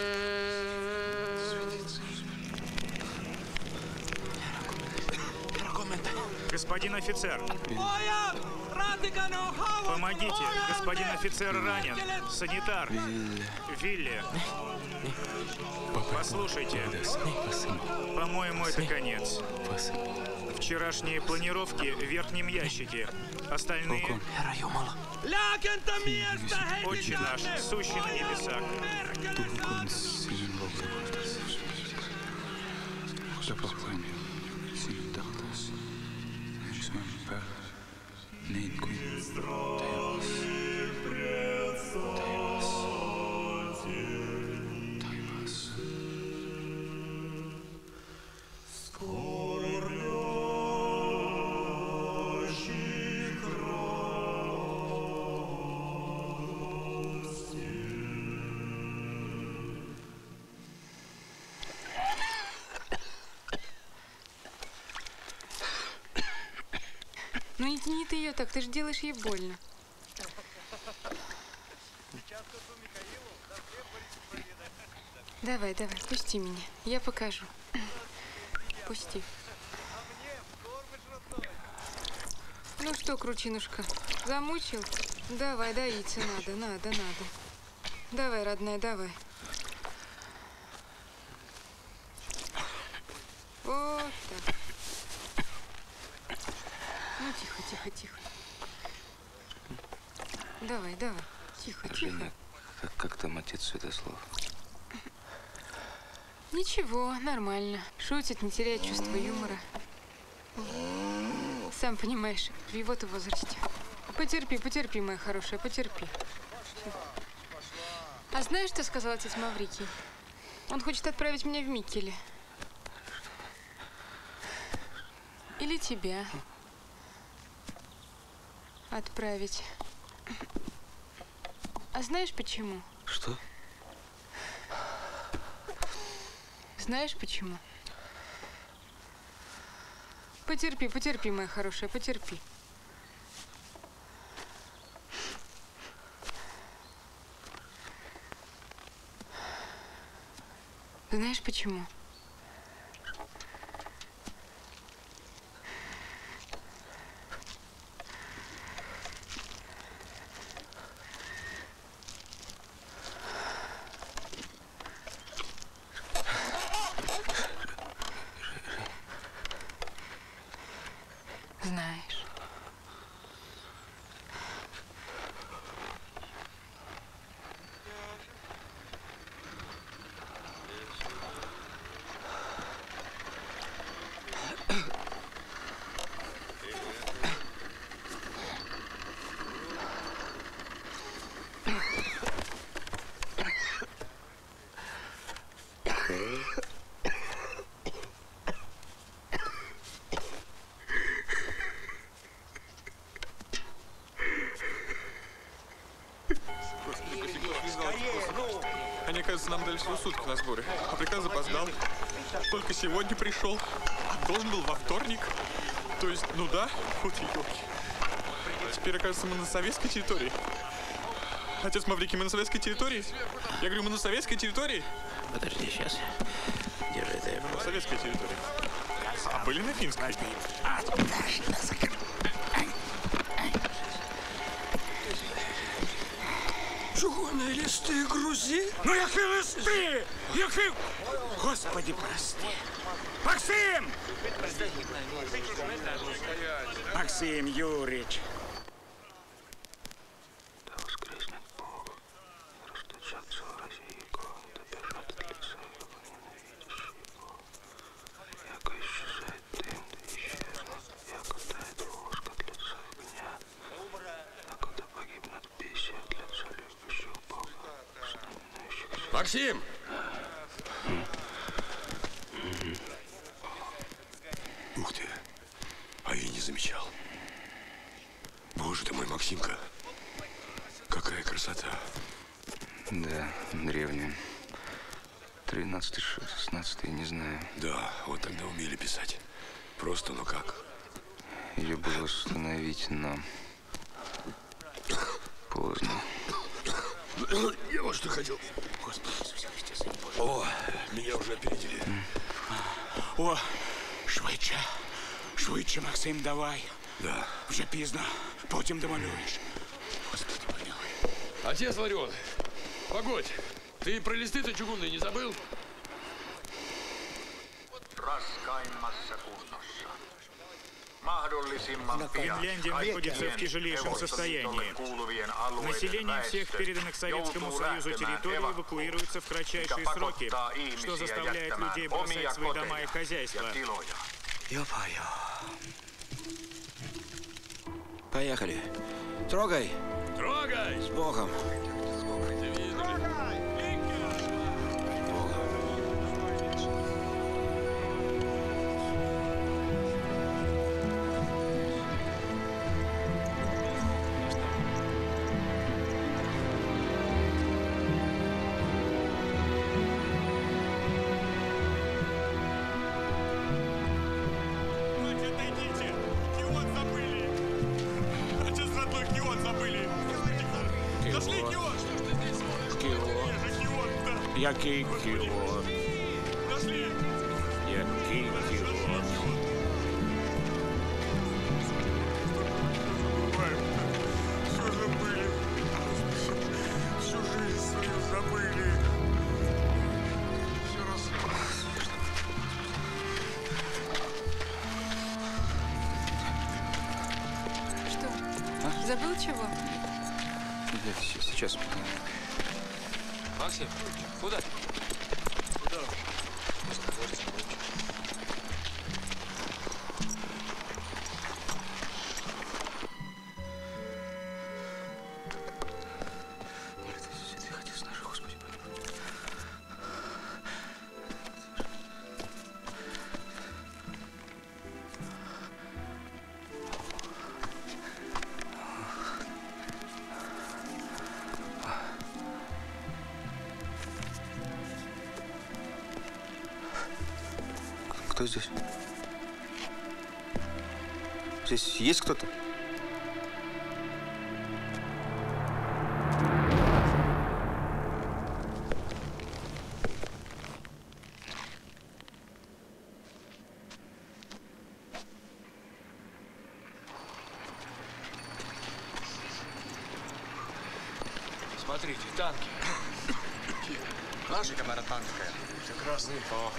Господин офицер, помогите, господин офицер ранен. Санитар. Вилли. Послушайте, по-моему, это конец. Вчерашние планировки в верхнем ящике. Остальные... Отче наш, сущий на небесах. Ну не тяни ты ее так, ты же делаешь ей больно. Давай, давай, пусти меня. Я покажу. Пусти. Ну что, кручинушка, замучил? Давай, доиться надо. Давай, родная, давай. Вот так. Ну, тихо. Давай. Тихо. Женя, как там отец Святослав? Ничего, нормально. Шутит, не теряет чувство юмора. Сам понимаешь, в его-то возрасте. Потерпи, моя хорошая, потерпи. А знаешь, что сказал отец Маврикий? Он хочет отправить меня в Миккеле. Или тебя отправить. А знаешь почему? Что? Знаешь почему? Потерпи, моя хорошая, потерпи. Знаешь почему? Знаешь. Мне кажется, нам дали всего сутки на сборе. А приказ запоздал. Только сегодня пришел. А должен был во вторник. То есть, ну да, вот елки. Теперь, оказывается, мы на советской территории. Отец Маврикий, мы на советской территории? Я говорю, мы на советской территории? Подожди, сейчас. Держи это. На советской территории. А были на финской? Чугунные листы грузи? Ну, які листи? Які... Господи, прости. Максим! Максим Юрьевич. Да воскреснет Бог, и расточатся в России да бежат от лица его ненавидящие его. Яко исчезает дым, да исчезнут, яко тает воск от лица огня, яко да погибнут песи от лица любящих Бога, знаменующих... Максим! Ух ты, а я не замечал. Боже ты мой, Максимка, какая красота. Да, древняя. 13-й, 16-й, не знаю. Да, вот тогда умели писать. Просто, ну как? Ее было восстановить, но поздно. Я вот что хотел. Господи, о, меня уже опередили. О, швидше. Швидше, Максим, давай. Да. Вже пізно. Потім домалюєш. Господи, помилуй. Отец Ларион, погодь. Ты про листы-то чугунные не забыл? Raskaimmassa kunnossa. Mahdollisimman pian Финляндия находится в тяжелейшем состоянии. Население всех переданных Советскому Союзу территорий эвакуируется в кратчайшие сроки, что заставляет людей бросать свои дома и хозяйства. Ё-моё. Поехали. Трогай. Трогай! С Богом. Який кіот? Який кіот? Все забыли. Всю жизнь свою забыли. Все раз. Что? Забыл чего? Я сейчас. Максим, куда? Куда? Кто здесь? Здесь есть кто-то? Смотрите, танки. Наши камера танковая. Прекрасно.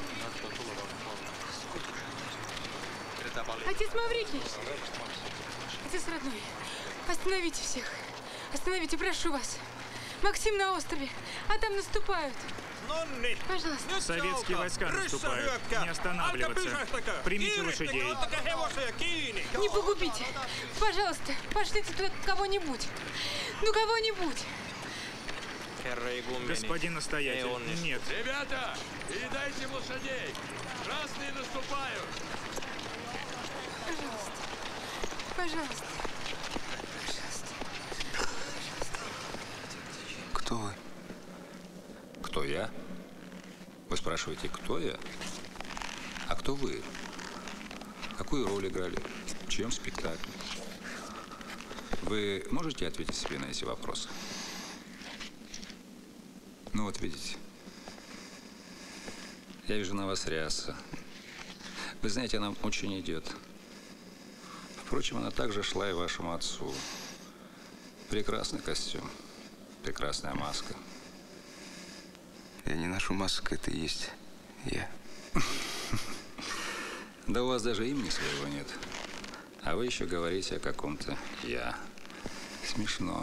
Отец Маврикий! Отец родной, остановите всех. Остановите, прошу вас. Максим на острове, а там наступают. Пожалуйста. Советские войска наступают. Не останавливаться. Примите лошадей. Не погубите. Пожалуйста, пошлите туда кого-нибудь. Ну, кого-нибудь. Господин настоятель, нет. Ребята, передайте им лошадей. Красные наступают. Пожалуйста. Пожалуйста. Кто вы? Кто я? спрашиваете, кто я? А кто вы? Какую роль играли? В чьем спектакле? Вы можете ответить себе на эти вопросы? Ну вот видите. Я вижу на вас ряса. Вы знаете, она очень идет. Впрочем, она также шла и вашему отцу. Прекрасный костюм, прекрасная маска. Я не ношу масок, это и есть я. Да у вас даже имени своего нет. А вы еще говорите о каком-то «я». Смешно.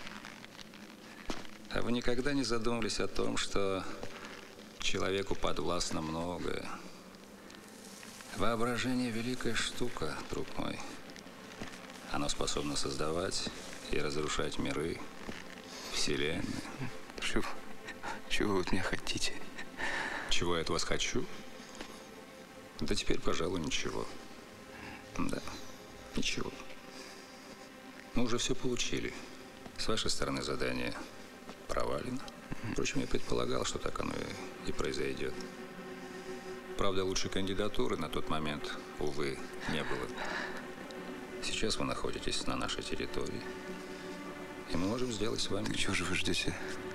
А вы никогда не задумывались о том, что человеку подвластно многое? Воображение – великая штука, друг мой. Оно способно создавать и разрушать миры, вселенные. Чего вы от меня хотите? Чего я от вас хочу? Да теперь, пожалуй, ничего. Да, ничего. Мы уже все получили. С вашей стороны задание провалено. Впрочем, я предполагал, что так оно и произойдет. Правда, лучшей кандидатуры на тот момент, увы, не было. Сейчас вы находитесь на нашей территории. И мы можем сделать с вами... Так чего же вы ждете?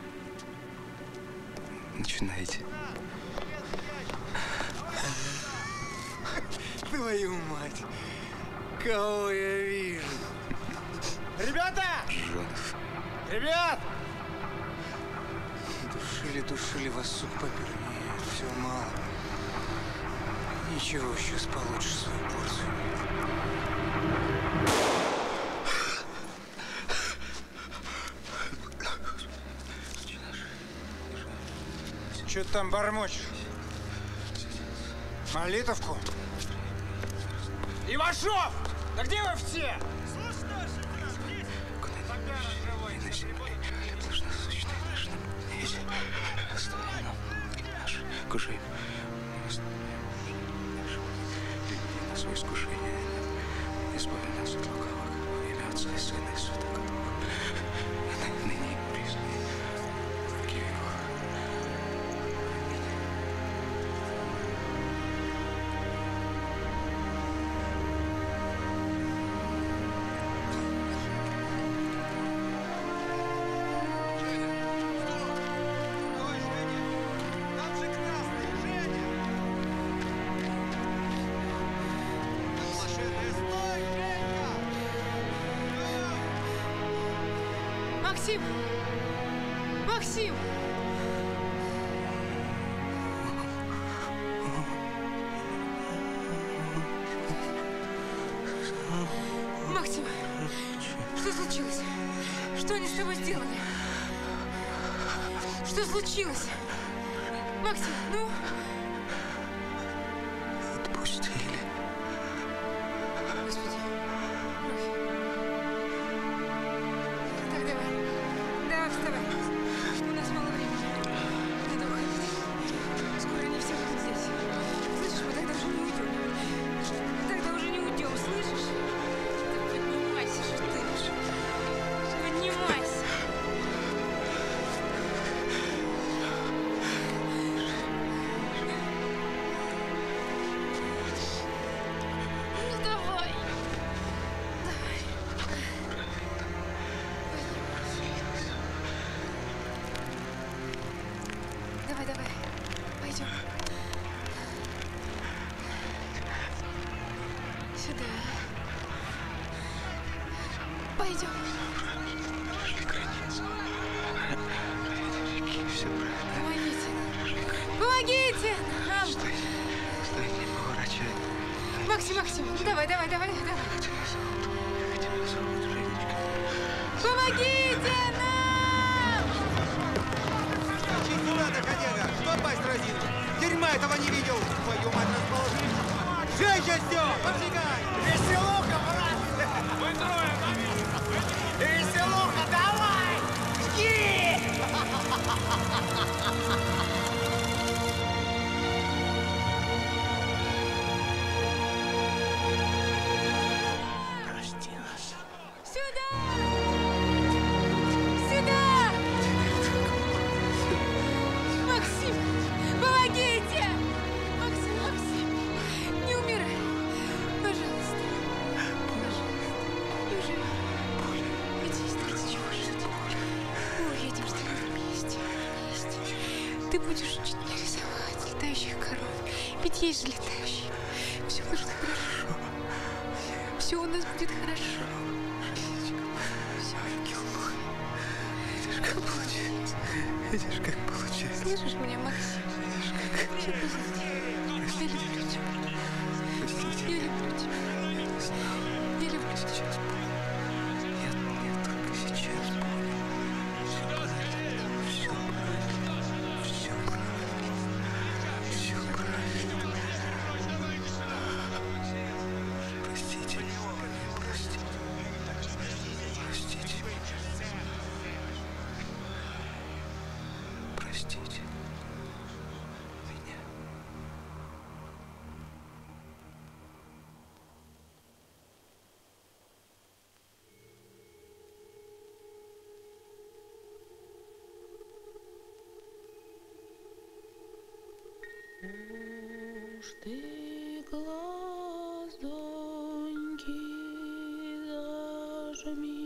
Начинайте. Твою мать! Кого я вижу? Ребята! Жонов. Ребят! Душили вас, сук попер. Все мало. Ничего, сейчас получишь свою порцию. Че ты там бормочешь? Молитовку? Ивашов! Да где вы все? Кушай. На свое искушение. Избави нас от лукавого. Во имя Отца и Сына и Святого Духа. Ныне и присно. В веки веков. Максим! Максим! Максим! Что случилось? Что они с тобой сделали? Что случилось? Максим, ну? Отпустили. Господи. Так, давай. Давай, вставай. У нас мало времени. Надо уходить. Скоро они все будут здесь. Слышишь, мы тогда уже не уйдем. Тогда уже не уйдем, слышишь? Поднимайся, что ты. Поднимайся. Ну давай. Давай. Давай. Пойдем. Сюда. Пойдем. Помогите нам. Помогите нам. Стой, не поворачивай. Максим, давай. Помогите нам! Иди сюда, доходяга! Что пасть разину? Дерьма этого не видел! Твою мать, расположи! Женщина все! Подсекай! Веселуха, брат! Вы трое, веселуха, давай! Жги! Прости нас. Сюда! Максим, помоги будешь учить меня рисовать летающих коров. Ведь есть же летающие. Все будет хорошо. Все у нас будет хорошо. Видишь, как получается. Видишь, как получается. Слышишь меня, Максим? Видишь, как... Все позади. Я люблю тебя. Простите. Я люблю тебя. Я люблю Сейчас боль. Нет, только сейчас боль. Все правильно. Все правильно. Все правильно. Все правильно. Простите. Простите. Простите. Простите. Меня. Уж ты глаз доньки зажми.